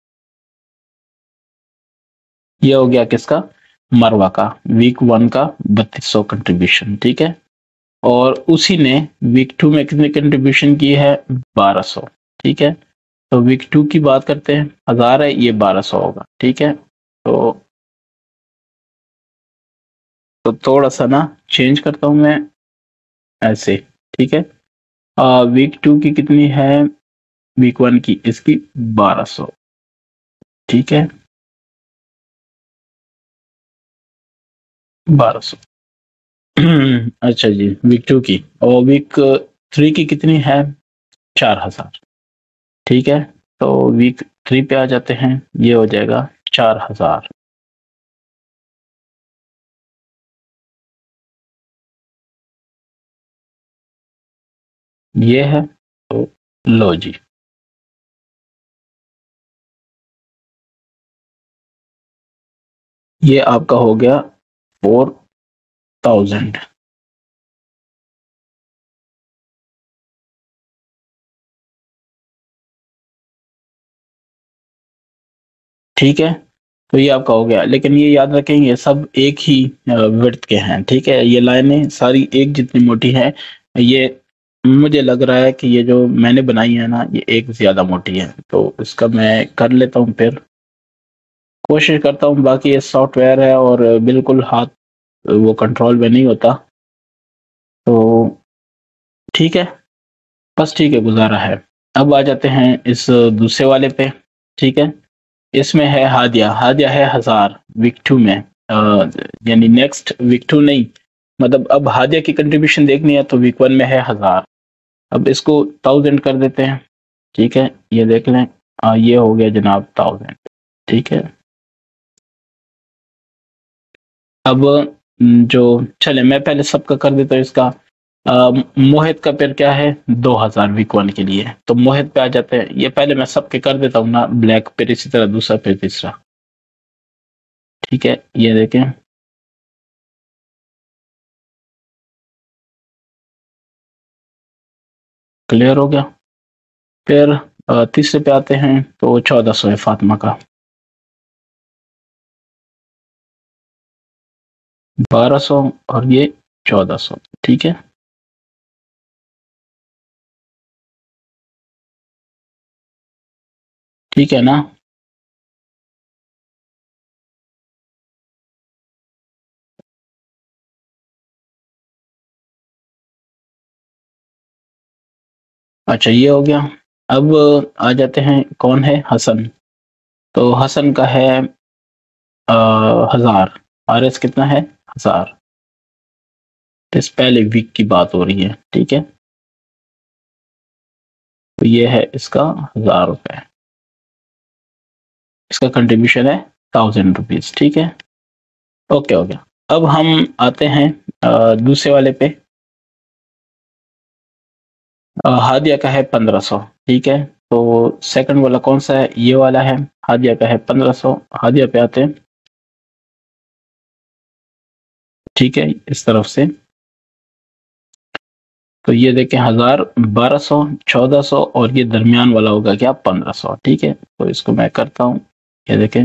A: ये हो गया किसका, मरवा का, वीक वन का बत्तीस सौ कंट्रीब्यूशन, ठीक है। और उसी ने वीक टू में कितनी कंट्रीब्यूशन की है, बारह सौ, ठीक है। तो वीक टू की बात करते हैं, हजार है, ये बारह सौ होगा, ठीक है। तो तो थोड़ा सा ना चेंज करता हूं मैं, ऐसे, ठीक है। वीक टू की कितनी है, वीक वन की इसकी बारह सौ, ठीक है, बारह सौ। अच्छा जी, वीक टू की, और वीक थ्री की कितनी है, चार हजार, ठीक है। तो वीक थ्री पे आ जाते हैं, ये हो जाएगा चार हजार। ये है, तो लो जी, ये आपका हो गया फोर थाउजेंड। ठीक है, तो ये आपका हो गया, लेकिन ये याद रखें ये सब एक ही विड्थ के हैं, ठीक है। ये लाइनें सारी एक जितनी मोटी हैं। ये मुझे लग रहा है कि ये जो मैंने बनाई है ना, ये एक ज्यादा मोटी है, तो इसका मैं कर लेता हूँ, फिर कोशिश करता हूँ। बाकी ये सॉफ्टवेयर है और बिल्कुल हाथ वो कंट्रोल में नहीं होता, तो ठीक है, बस ठीक है, गुजारा है। अब आ जाते हैं इस दूसरे वाले पे, ठीक है। इसमें है हादिया, हादिया है हजार वीक टू में, अ, यानी नेक्स्ट वीक टू नहीं, मतलब अब हादिया की कंट्रीब्यूशन देखनी है तो वीक वन में है हजार। अब इसको थाउजेंड कर देते हैं, ठीक है। ये देख लें, अ, ये हो गया जनाब थाउजेंड, ठीक है। अब न, जो चले मैं पहले सबका कर देता हूँ इसका। अ, मोहित का पेयर क्या है, दो हजार वीक वन के लिए, तो मोहित पे आ जाते हैं। ये पहले मैं सबके कर देता हूँ ना, ब्लैक पेयर इसी तरह दूसरा पेयर तीसरा, ठीक है। ये देखें, क्लियर हो गया। फिर अ, तीसरे पे आते हैं, तो चौदह सौ है फातिमा का, बारह सौ, और ये चौदह सौ, ठीक है। ठीक है ना। अच्छा, ये हो गया। अब आ जाते हैं, कौन है, हसन। तो हसन का है आ, हजार, आर एस कितना है, हजार। तो इस पहले वीक की बात हो रही है, ठीक है। तो ये है इसका हजार रुपए, इसका कंट्रीब्यूशन है थाउजेंड रुपीज, ठीक है। ओके हो गया। अब हम आते हैं अ, दूसरे वाले पे। अ, हादिया का है पंद्रह सौ, ठीक है। तो सेकंड वाला कौन सा है, ये वाला है। हादिया का है पंद्रह सौ, हादिया पे आते हैं, ठीक है, इस तरफ से। तो ये देखें, हजार, बारह सौ, चौदह सौ, और ये दरमियान वाला होगा क्या, पंद्रह सौ, ठीक है। तो इसको मैं करता हूँ, ये देखें,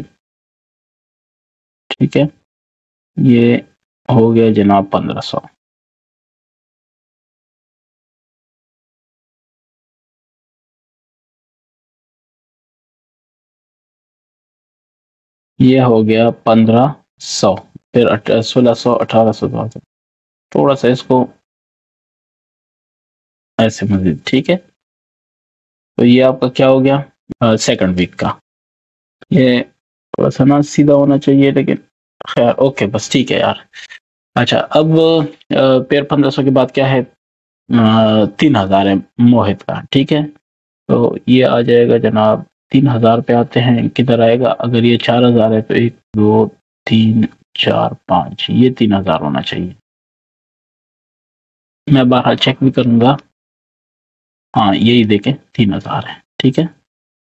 A: ठीक है। ये हो गया जनाब पंद्रह सौ। ये हो गया पंद्रह सौ, फिर सोलह सौ, अठारह सौ, थोड़ा सा इसको ऐसे मजीद, ठीक है। तो ये आपका क्या हो गया, सेकंड वीक का। ये थोड़ा सा ना सीधा होना चाहिए, लेकिन खैर ओके, बस ठीक है यार। अच्छा, अब अ, पेयर पंद्रह सौ के बाद क्या है, तीन हजार है मोहित का, ठीक है। तो ये आ जाएगा जनाब, तीन हजार पे आते हैं, किधर आएगा, अगर ये चार हजार है तो एक, दो, तीन, चार, पाँच, ये तीन हजार होना चाहिए। मैं बाहर चेक भी करूंगा, हाँ यही देखें, तीन हजार है, ठीक है।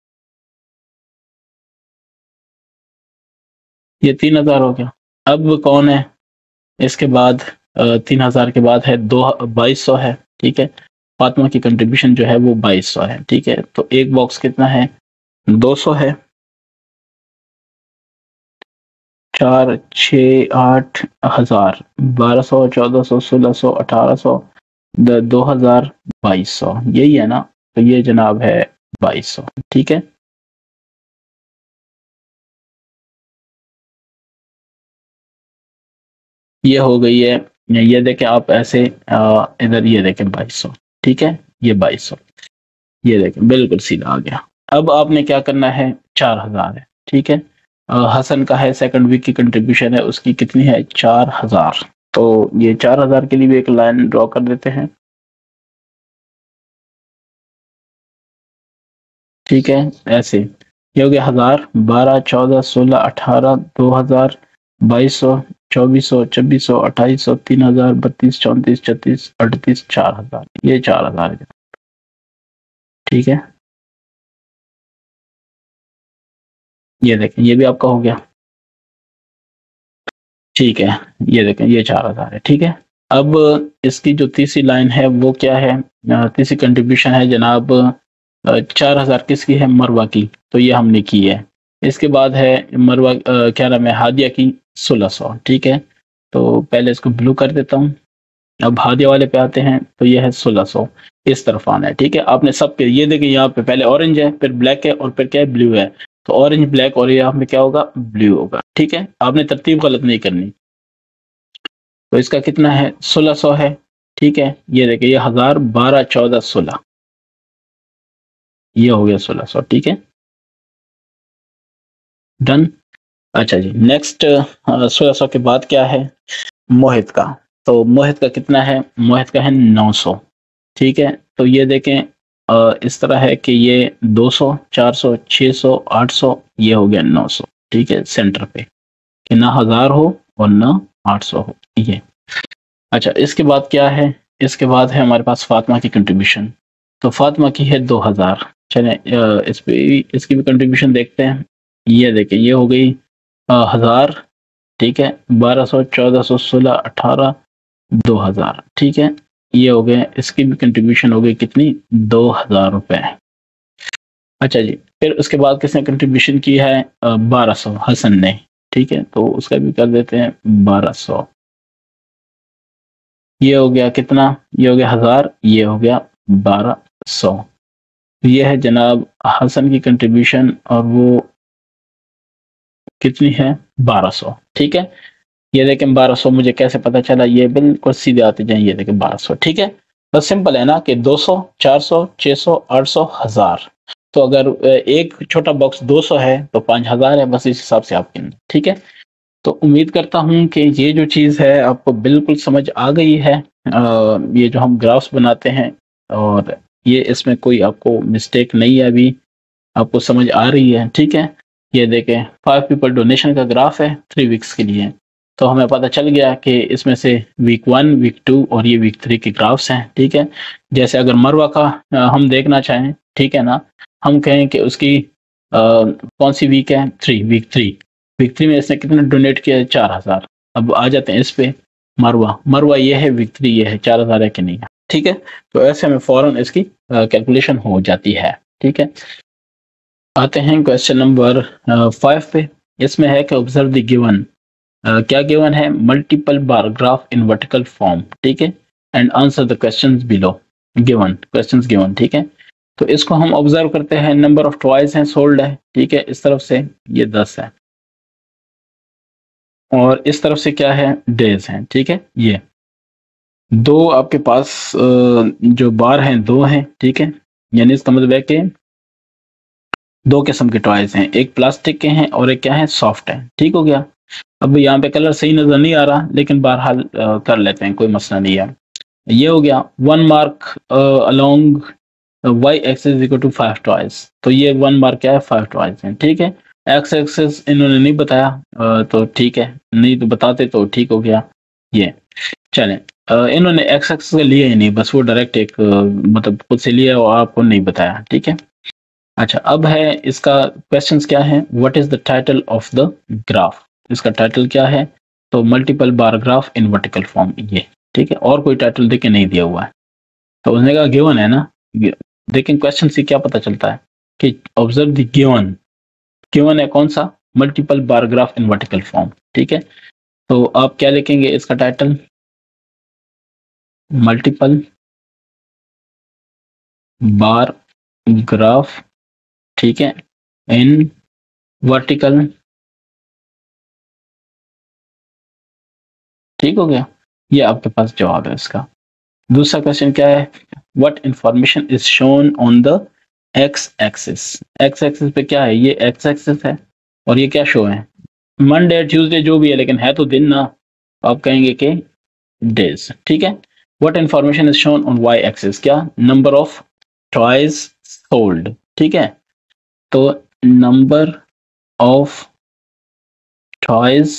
A: ये तीन हजार हो गया। अब कौन है इसके बाद, तीन हजार के बाद है दो, बाईस सौ है, ठीक है। फातिमा की कंट्रीब्यूशन जो है वो बाईस सौ है, ठीक है। तो एक बॉक्स कितना है, दो सौ है, चार, छ, आठ हजार, बारह सौ, चौदह सौ, सोलह सौ, अठारह सौ, दो हजार, बाईस सौ, यही है ना। तो ये जनाब है बाईस सौ, ठीक है। ये हो गई है ये देखें आप ऐसे अ, इधर ये देखें बाईस सौ, ठीक है, ये बाईस सौ, ये देखें बिल्कुल सीधा आ गया। अब आपने क्या करना है, चार हजार है, ठीक है। अ, हसन का है, सेकंड वीक की कंट्रीब्यूशन है, उसकी कितनी है, चार हजार। तो ये चार हजार के लिए भी एक लाइन ड्रॉ कर देते हैं, ठीक है, ऐसे। ये हो गया हजार, बारह, चौदह, सोलह, अठारह, दो हजार, बाईस सौ, चौबीस सौ, छब्बीस सौ, अट्ठाईस सौ, तीन हजार, बत्तीस, चौंतीस, छत्तीस, अड़तीस, चार हजार, ये चार हजार है, ठीक है। ये देखें ये भी आपका हो गया, ठीक है। ये देखें ये चार हजार है, ठीक है। अब इसकी जो तीसरी लाइन है वो क्या है, अ, तीसरी कंट्रीब्यूशन है जनाब, चार हजार किसकी है, मरवा की, तो ये हमने की है। इसके बाद है मरवा, अ, क्या नाम है, हादिया की, सोलह सौ, ठीक है। तो पहले इसको ब्लू कर देता हूँ। अब हादिया वाले पे आते हैं, तो ये है सोलह सौ, इस तरफ आना है, ठीक है। आपने सब पे ये देखें, यहाँ पे पहले ऑरेंज है, फिर ब्लैक है, और फिर क्या है, ब्लू है। तो ऑरेंज, ब्लैक, और यहाँ पे क्या होगा, ब्लू होगा, ठीक है। आपने तरतीब गलत नहीं करनी। तो इसका कितना है, सोलह सौ है, ठीक है। ये देखिए ये हजार, बारह, चौदह, सोलह, ये हो गया सोलह सौ, ठीक है, डन। अच्छा जी, नेक्स्ट सोलह सौ के बाद क्या है, मोहित का। तो मोहित का कितना है, मोहित का है नौ सौ, ठीक है। तो ये देखें, अ, इस तरह है कि ये दो सौ, चार सौ, छह सौ, आठ सौ, ये हो गया नौ सौ, ठीक है, सेंटर पे, कि ना हजार हो और ना आठ सौ हो, ये। अच्छा, इसके बाद क्या है, इसके बाद है हमारे पास फातिमा की कंट्रीब्यूशन। तो फातिमा की है दो हजार। चले अ, इस पे इसकी भी कंट्रीब्यूशन देखते हैं। ये देखिए ये हो गई अ, हजार, ठीक है, बारह सौ, चौदह सौ, सोलह, अठारह, दो हजार, ठीक है। ये हो गए, इसकी भी कंट्रीब्यूशन हो गई कितनी, दो हजार रुपए। अच्छा जी, फिर उसके बाद किसने कंट्रीब्यूशन की है, बारह सौ, हसन ने, ठीक है। तो उसका भी कर देते हैं बारह सौ। ये हो गया कितना, ये हो गया हजार, ये हो गया बारह सौ। ये है जनाब हसन की कंट्रीब्यूशन, और वो कितनी है, बारह सौ, ठीक है। ये देखें बारह सौ मुझे कैसे पता चला, ये बिल्कुल सीधे आते जाए, ये देखें बारह सौ, ठीक है। बस सिंपल है ना कि दो सौ, चार सौ, छह सौ, आठ सौ, हजार। तो अगर अ, एक छोटा बॉक्स दो सौ है तो पांच हजार है, बस इस हिसाब से आप गिन, ठीक है। तो उम्मीद करता हूं कि ये जो चीज़ है आपको बिल्कुल समझ आ गई है। अ, ये जो हम ग्राफ्स बनाते हैं, और ये इसमें कोई आपको मिस्टेक नहीं है, अभी आपको समझ आ रही है, ठीक है। ये देखें, फाइव पीपल डोनेशन का ग्राफ है थ्री वीक्स के लिए। तो हमें पता चल गया कि इसमें से वीक वन, वीक टू और ये वीक थ्री के ग्राफ्स हैं, ठीक है। जैसे अगर मरवा का अ, हम देखना चाहें, ठीक है ना, हम कहें कि उसकी अ, कौन सी वीक है, three, week three. Week three में इसने कितना डोनेट किया है, चार हजार। अब आ जाते हैं इस पे, मरवा, मरवा ये है, वीक थ्री ये है, चार हजार है कि नहीं है, ठीक है। तो ऐसे हमें फौरन इसकी कैलकुलेशन हो जाती है, ठीक है। आते हैं क्वेश्चन नंबर फाइव पे। इसमें है कि ऑब्जर्व द गिवन, क्या गिवन है, multiple bar graph in vertical form, ठीक है, and answer the questions below. Given, questions given, ठीक है। तो इसको हम ऑब्जर्व करते हैं, नंबर ऑफ टॉयज हैं सोल्ड है, ठीक है, इस तरफ से ये दस है, और इस तरफ से क्या है, डेज हैं, ठीक है। ये दो आपके पास अ, जो बार हैं दो हैं, ठीक है। यानी इसका मतलब है कि दो किस्म के टॉयज हैं, एक प्लास्टिक के हैं और एक क्या है, सॉफ्ट है, ठीक हो गया। अब यहाँ पे कलर सही नजर नहीं आ रहा, लेकिन बहरहाल अ, कर लेते हैं, कोई मसला नहीं है। ये हो गया one mark along Y axis equal to five toys. तो ये वन मार्क क्या है, फाइव टॉयज हैं, ठीक है। एक्स एक्सिस इन्होंने नहीं बताया, अ, तो ठीक है, नहीं तो बताते तो ठीक हो गया। ये चलें, अ, इन्होंने एक्स एक्सिस का लिया ही नहीं, बस वो डायरेक्ट एक अ, मतलब खुद से लिया और आपको नहीं बताया, ठीक है। अच्छा, अब है इसका क्वेश्चंस क्या है, what is the title of the graph. इसका टाइटल क्या है, तो multiple bar graph in vertical form, ये, ठीक है। और कोई टाइटल देके नहीं दिया हुआ है, तो उसने कहा गिवन है ना। लेकिन क्वेश्चन से क्या पता चलता है कि ऑब्जर्व द गिवन, गिवन है कौन सा, multiple bar graph in vertical form, ठीक है। तो आप क्या लिखेंगे इसका टाइटल, मल्टीपल बार ग्राफ, ठीक है, इन वर्टिकल, ठीक हो गया। ये आपके पास जवाब है इसका। दूसरा क्वेश्चन क्या है, what information is shown on the X axis. X axis पे क्या है, ये एक्स एक्सिस है और ये क्या शो है, मंडे ट्यूसडे जो भी है, लेकिन है तो दिन ना, आप कहेंगे कि डेज। ठीक है। What information is shown on Y axis, क्या, नंबर ऑफ टॉयज सोल्ड। ठीक है, तो नंबर ऑफ टॉयज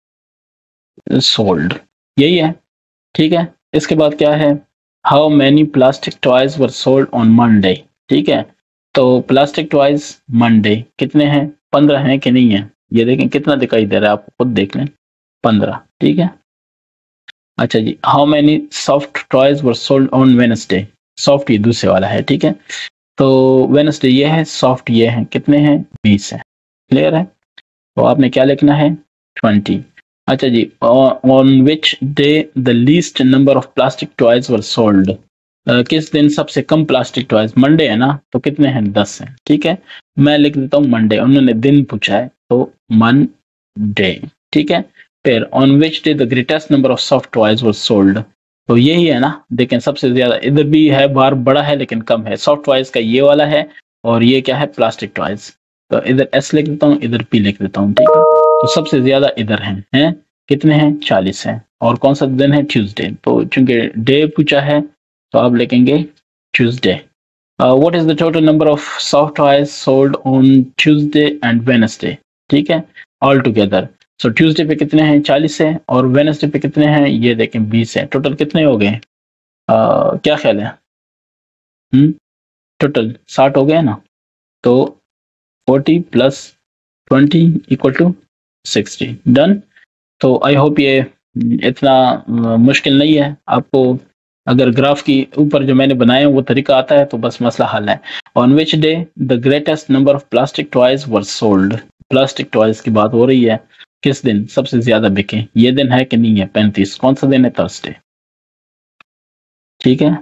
A: सोल्ड यही है। ठीक है, इसके बाद क्या है, how many plastic toys were sold on Monday. ठीक है, तो प्लास्टिक टॉयज मंडे कितने हैं, पंद्रह हैं कि नहीं है, ये देखें कितना दिखाई दे रहा है, आप खुद देख लें, पंद्रह। ठीक है। अच्छा जी, how many soft toys were sold on Wednesday. Soft ये दूसरे वाला है। ठीक है, तो वेनसडे ये है, सॉफ्ट ये है, कितने हैं, बीस है। क्लियर है, तो आपने क्या लिखना है, ट्वेंटी। अच्छा जी, on which day the least number of plastic toys were sold. किस दिन सबसे कम प्लास्टिक टॉयज, मंडे है ना, तो कितने हैं, दस हैं। ठीक है, मैं लिख देता हूँ मंडे, उन्होंने दिन पूछा है तो मंडे। ठीक है, फिर on which day the greatest number of soft toys were sold, तो यही है ना, देखें सबसे ज्यादा इधर भी है, बार बड़ा है लेकिन कम है, सॉफ्ट टॉयज का ये वाला है और ये क्या है, प्लास्टिक टॉयज। तो इधर एस लिख देता हूँ, इधर पी लिख देता हूँ। ठीक है, तो सबसे ज्यादा इधर हैं हैं कितने हैं, चालीस हैं। और कौन सा दिन है, ट्यूसडे, तो चूंकि डे पूछा है तो आप लिखेंगे Tuesday. What is the total number of soft toys sold on Tuesday and Wednesday. ठीक है, ऑल टुगेदर। सो ट्यूसडे पे कितने हैं, चालीस है, और वेडनेसडे पे कितने हैं, ये देखें बीस है। टोटल कितने हो गए, uh, क्या ख्याल है, हम्म टोटल साठ हो गए ना, तो forty plus twenty equal to sixty. Done. तो आई होप ये इतना मुश्किल नहीं है आपको, अगर ग्राफ की ऊपर जो मैंने बनाए वो तरीका आता है तो बस मसला हल है। On which day the greatest number of plastic toys were sold, plastic toys की बात हो रही है, किस दिन सबसे ज्यादा बिके, ये दिन है कि नहीं है, पैंतीस। कौन सा दिन है, थर्सडे। ठीक है,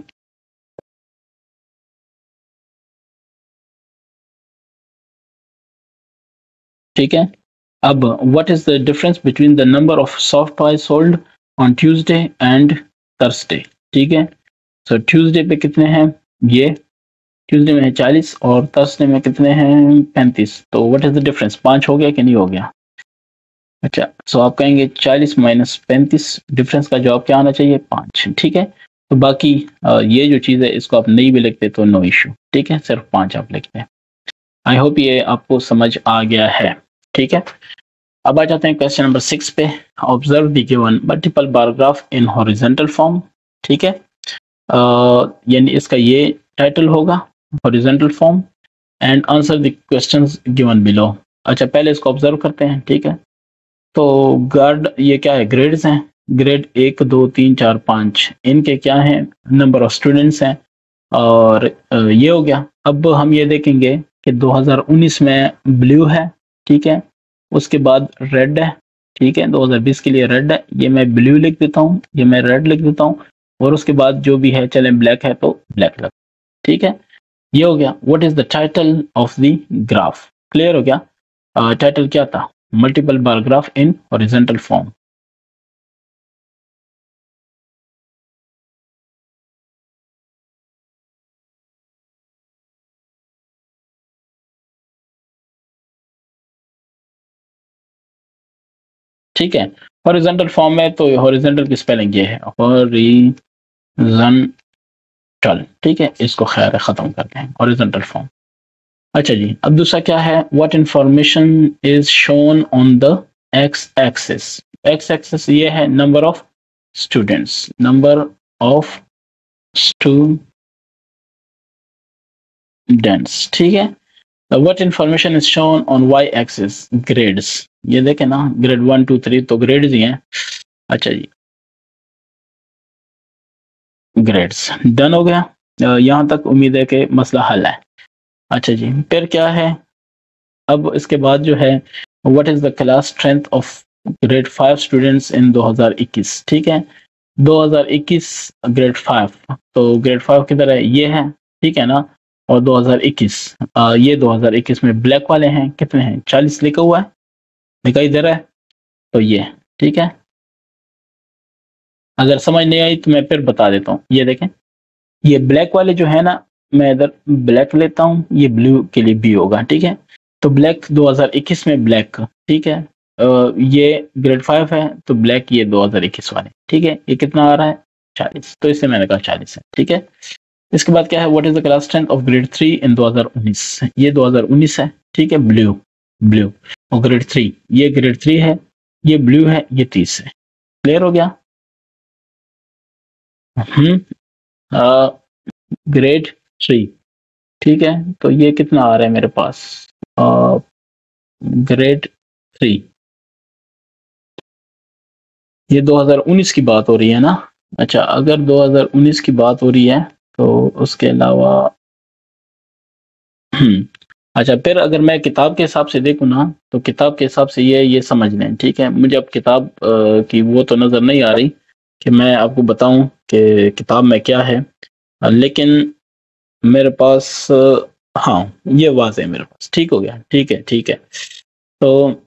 A: ठीक है। अब what is the difference between the number of soft toys sold on Tuesday and Thursday. ठीक है, सो ट्यूसडे पे कितने हैं, ये ट्यूसडे में है चालीस और थर्सडे में कितने हैं, पैंतीस। तो व्हाट इज द डिफरेंस, पांच हो गया कि नहीं हो गया। अच्छा, सो आप कहेंगे चालीस माइनस पैंतीस, डिफरेंस का जवाब क्या आना चाहिए, पाँच। ठीक है, तो बाकी ये जो चीज़ है इसको आप नहीं भी लिखते तो नो इशू। ठीक है, सिर्फ पाँच आप लिखते हैं। आई होप ये आपको समझ आ गया है। ठीक है, अब आ जाते हैं क्वेश्चन नंबर सिक्स पे। Observe the given multiple bar graph in horizontal form. ठीक है, यानी इसका ये टाइटल होगा, horizontal form, and answer the questions given below. अच्छा, पहले इसको ऑब्जर्व करते हैं। ठीक है, तो गार्ड ये क्या है, ग्रेड्स हैं, ग्रेड एक दो तीन चार पाँच, इनके क्या हैं, नंबर ऑफ स्टूडेंट्स हैं, और ये हो गया। अब हम ये देखेंगे कि दो हज़ार उन्नीस में ब्लू है। ठीक है, उसके बाद रेड है। ठीक है, दो हज़ार बीस के लिए रेड है, ये मैं ब्लू लिख देता हूँ, ये मैं रेड लिख देता हूँ, और उसके बाद जो भी है, चलें ब्लैक है तो ब्लैक लग। ठीक है, ये हो गया। What is the title of the graph, clear हो गया। टाइटल uh, क्या था, multiple bar graph in horizontal form. ठीक है, हॉरिजॉन्टल फॉर्म में तो हॉरिजॉन्टल की स्पेलिंग ये है, हॉरिजॉन्टल। ठीक है, इसको खैर खत्म करते हैं, हॉरिजॉन्टल फॉर्म। अच्छा जी, अब दूसरा क्या है, what information is shown on the X axis. X axis ये है number of students, number of students. ठीक है, what information is shown on Y axis, grades. ये देखें ना, ग्रेड वन टू थ्री तो ग्रेड्स ही हैं। अच्छा जी, ग्रेड्स डन हो गया। यहाँ तक उम्मीद है कि मसला हल है। अच्छा जी, फिर क्या है, अब इसके बाद जो है, what is the class strength of grade five students in दो हज़ार इक्कीस। ठीक है, दो हज़ार इक्कीस ग्रेड फाइव, तो ग्रेड फाइव किधर है, ये है। ठीक है ना, और दो हज़ार इक्कीस, ये दो हज़ार इक्कीस में ब्लैक वाले हैं, कितने हैं, चालीस लिखा हुआ है, दिखाई दे रहा है, तो ये। ठीक है, अगर समझ नहीं आई तो मैं फिर बता देता हूँ। ये देखें, ये ब्लैक वाले जो है ना, मैं इधर ब्लैक लेता हूँ, ये ब्लू के लिए बी होगा, ठीक है। तो ब्लैक दो हज़ार इक्कीस में ब्लैक, ठीक है। अ, ये ग्रेड फाइव है तो ब्लैक ये दो हज़ार इक्कीस वाले, ठीक है। ये कितना आ रहा है? चालीस, तो इससे मैंने कहा चालीस है, ठीक है। इसके बाद क्या है, what is the class strength of grade three in दो हज़ार उन्नीस? ये दो हज़ार उन्नीस है, ठीक है। ब्लू ब्लू और ग्रेड थ्री, ये ग्रेड थ्री है, ये ब्लू है, ये तीस है। क्लियर हो गया? हम्म ग्रेड थ्री, ठीक है। तो ये कितना आ रहा है मेरे पास? ग्रेड थ्री, ये दो हज़ार उन्नीस की बात हो रही है ना? अच्छा, अगर दो हज़ार उन्नीस की बात हो रही है तो उसके अलावा अच्छा, फिर अगर मैं किताब के हिसाब से देखूँ ना, तो किताब के हिसाब से ये ये समझ लें, ठीक है। मुझे अब किताब अ, की वो तो नज़र नहीं आ रही कि मैं आपको बताऊं कि किताब में क्या है, अ, लेकिन मेरे पास अ, हाँ, ये वाज़ेह है मेरे पास। ठीक हो गया, ठीक है, ठीक है। तो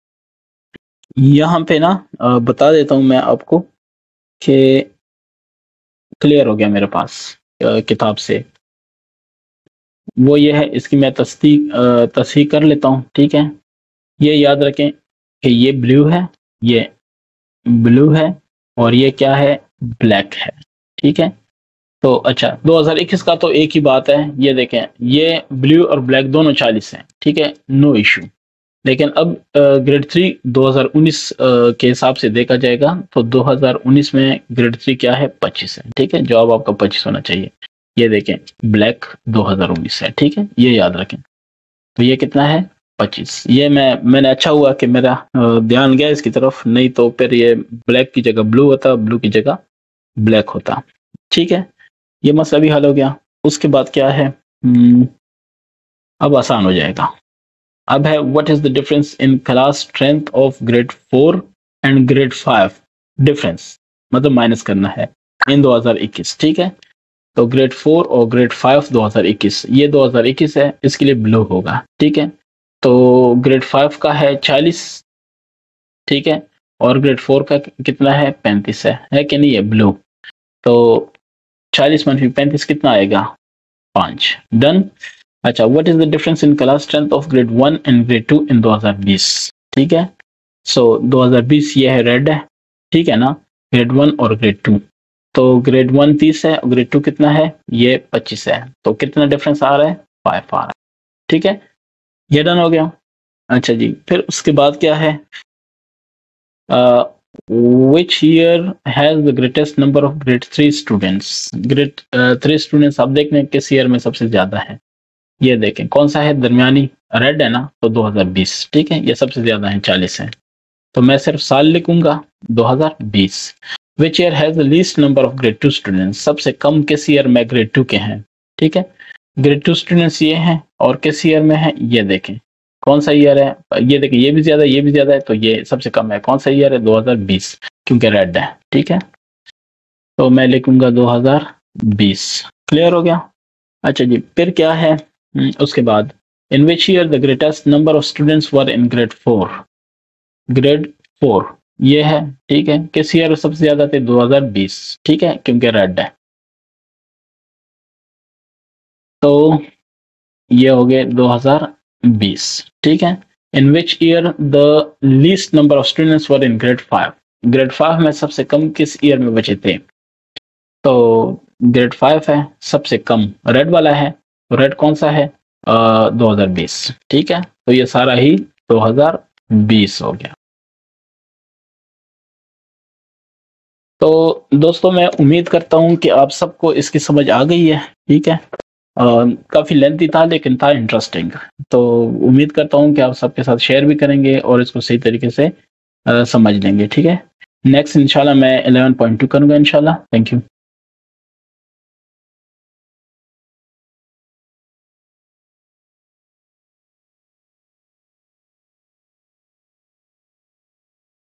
A: यहाँ पे ना अ, बता देता हूँ मैं आपको कि क्लियर हो गया मेरे पास अ, किताब से। वो ये है, इसकी मैं तस्दीक अ, तस्हीह कर लेता हूँ, ठीक है। ये याद रखें कि ये ब्लू है, ये ब्लू है और ये क्या है? ब्लैक है, ठीक है। तो अच्छा, दो हज़ार इक्कीस का तो एक ही बात है। ये देखें, ये ब्लू और ब्लैक दोनों चालीस हैं, ठीक है, नो इशू। लेकिन अब ग्रेड थ्री दो हज़ार उन्नीस के हिसाब से देखा जाएगा तो दो हज़ार उन्नीस में ग्रेड थ्री क्या है? पच्चीस है, ठीक है। जवाब आपका पच्चीस होना चाहिए। ये देखें, ब्लैक दो हज़ार उन्नीस है, ठीक है, ये याद रखें। तो ये कितना है? पच्चीस। ये मैं मैंने अच्छा हुआ कि मेरा अ, ध्यान गया इसकी तरफ, नहीं तो फिर ये ब्लैक की जगह ब्लू होता, ब्लू की जगह ब्लैक होता, ठीक है। ये मसला भी हल हो गया। उसके बाद क्या है? हम्म, अब आसान हो जाएगा। अब है, what is the difference in class strength of grade four and grade five? Difference मतलब माइनस करना है इन दो हज़ार इक्कीस, ठीक है। तो ग्रेड फोर और ग्रेड फाइव दो हज़ार इक्कीस, ये दो हज़ार इक्कीस है, इसके लिए ब्लू होगा, ठीक है। तो ग्रेड फाइव का है चालीस, ठीक है, और ग्रेड फोर का कितना है? पैंतीस है, है कि नहीं? है ब्लू। तो चालीस मनफी पैंतीस कितना आएगा? पाँच। डन। अच्छा, what is the difference in class strength of grade one and grade two in दो हज़ार बीस? ठीक है, सो so, दो हज़ार बीस ये है रेड है, ठीक है ना, ग्रेड वन और ग्रेड टू। तो ग्रेड वन तीस है और ग्रेड टू कितना है? ये पच्चीस है। तो कितना डिफरेंस आ रहा है? फाइव आ रहा है, ठीक है। ये डन हो गया। अच्छा जी, फिर उसके बाद क्या है? Which year has the greatest number of grade three students? Grade three students आप देख लें किस ईयर में सबसे ज्यादा है। ये देखें कौन सा है, दरमियानी रेड है ना, तो दो हज़ार बीस, ठीक है, ये सबसे ज्यादा है, चालीस है। तो मैं सिर्फ साल लिखूंगा दो हज़ार बीस। Which year has the least number of grade two students? सबसे कम किस ईयर में ग्रेड टू के हैं, ठीक है। ग्रेड टू स्टूडेंट्स ये हैं, और किस ईयर में है ये देखें कौन सा ईयर है। ये देखें, ये भी ज्यादा ये भी ज्यादा है, तो ये सबसे कम है। कौन सा ईयर है? दो हज़ार बीस, क्योंकि रेड है, ठीक है। तो मैं लिखूंगा दो हज़ार बीस। क्लियर हो गया। अच्छा जी, फिर क्या है उसके बाद? In which year the greatest number of students were in grade four? Grade four ये है, ठीक है, किस ईयर सबसे ज्यादा थे? दो हज़ार बीस, ठीक है, क्योंकि रेड है। तो ये हो गए दो हज़ार बीस, ठीक है। In which year the least number of students were in grade five? Grade five में सबसे कम किस ईयर में बचे थे? तो ग्रेड फाइव है, सबसे कम रेड वाला है। तो रेड कौन सा है? आ, दो हज़ार बीस, ठीक है। तो ये सारा ही दो हज़ार बीस हो गया। तो दोस्तों, मैं उम्मीद करता हूं कि आप सबको इसकी समझ आ गई है, ठीक है। Uh, काफ़ी लेंथी था लेकिन था इंटरेस्टिंग। तो उम्मीद करता हूँ कि आप सबके साथ शेयर भी करेंगे और इसको सही तरीके से uh, समझ लेंगे, ठीक है। नेक्स्ट इंशाल्लाह मैं इलेवन पॉइंट टू करूँगा इंशाल्लाह। Thank you.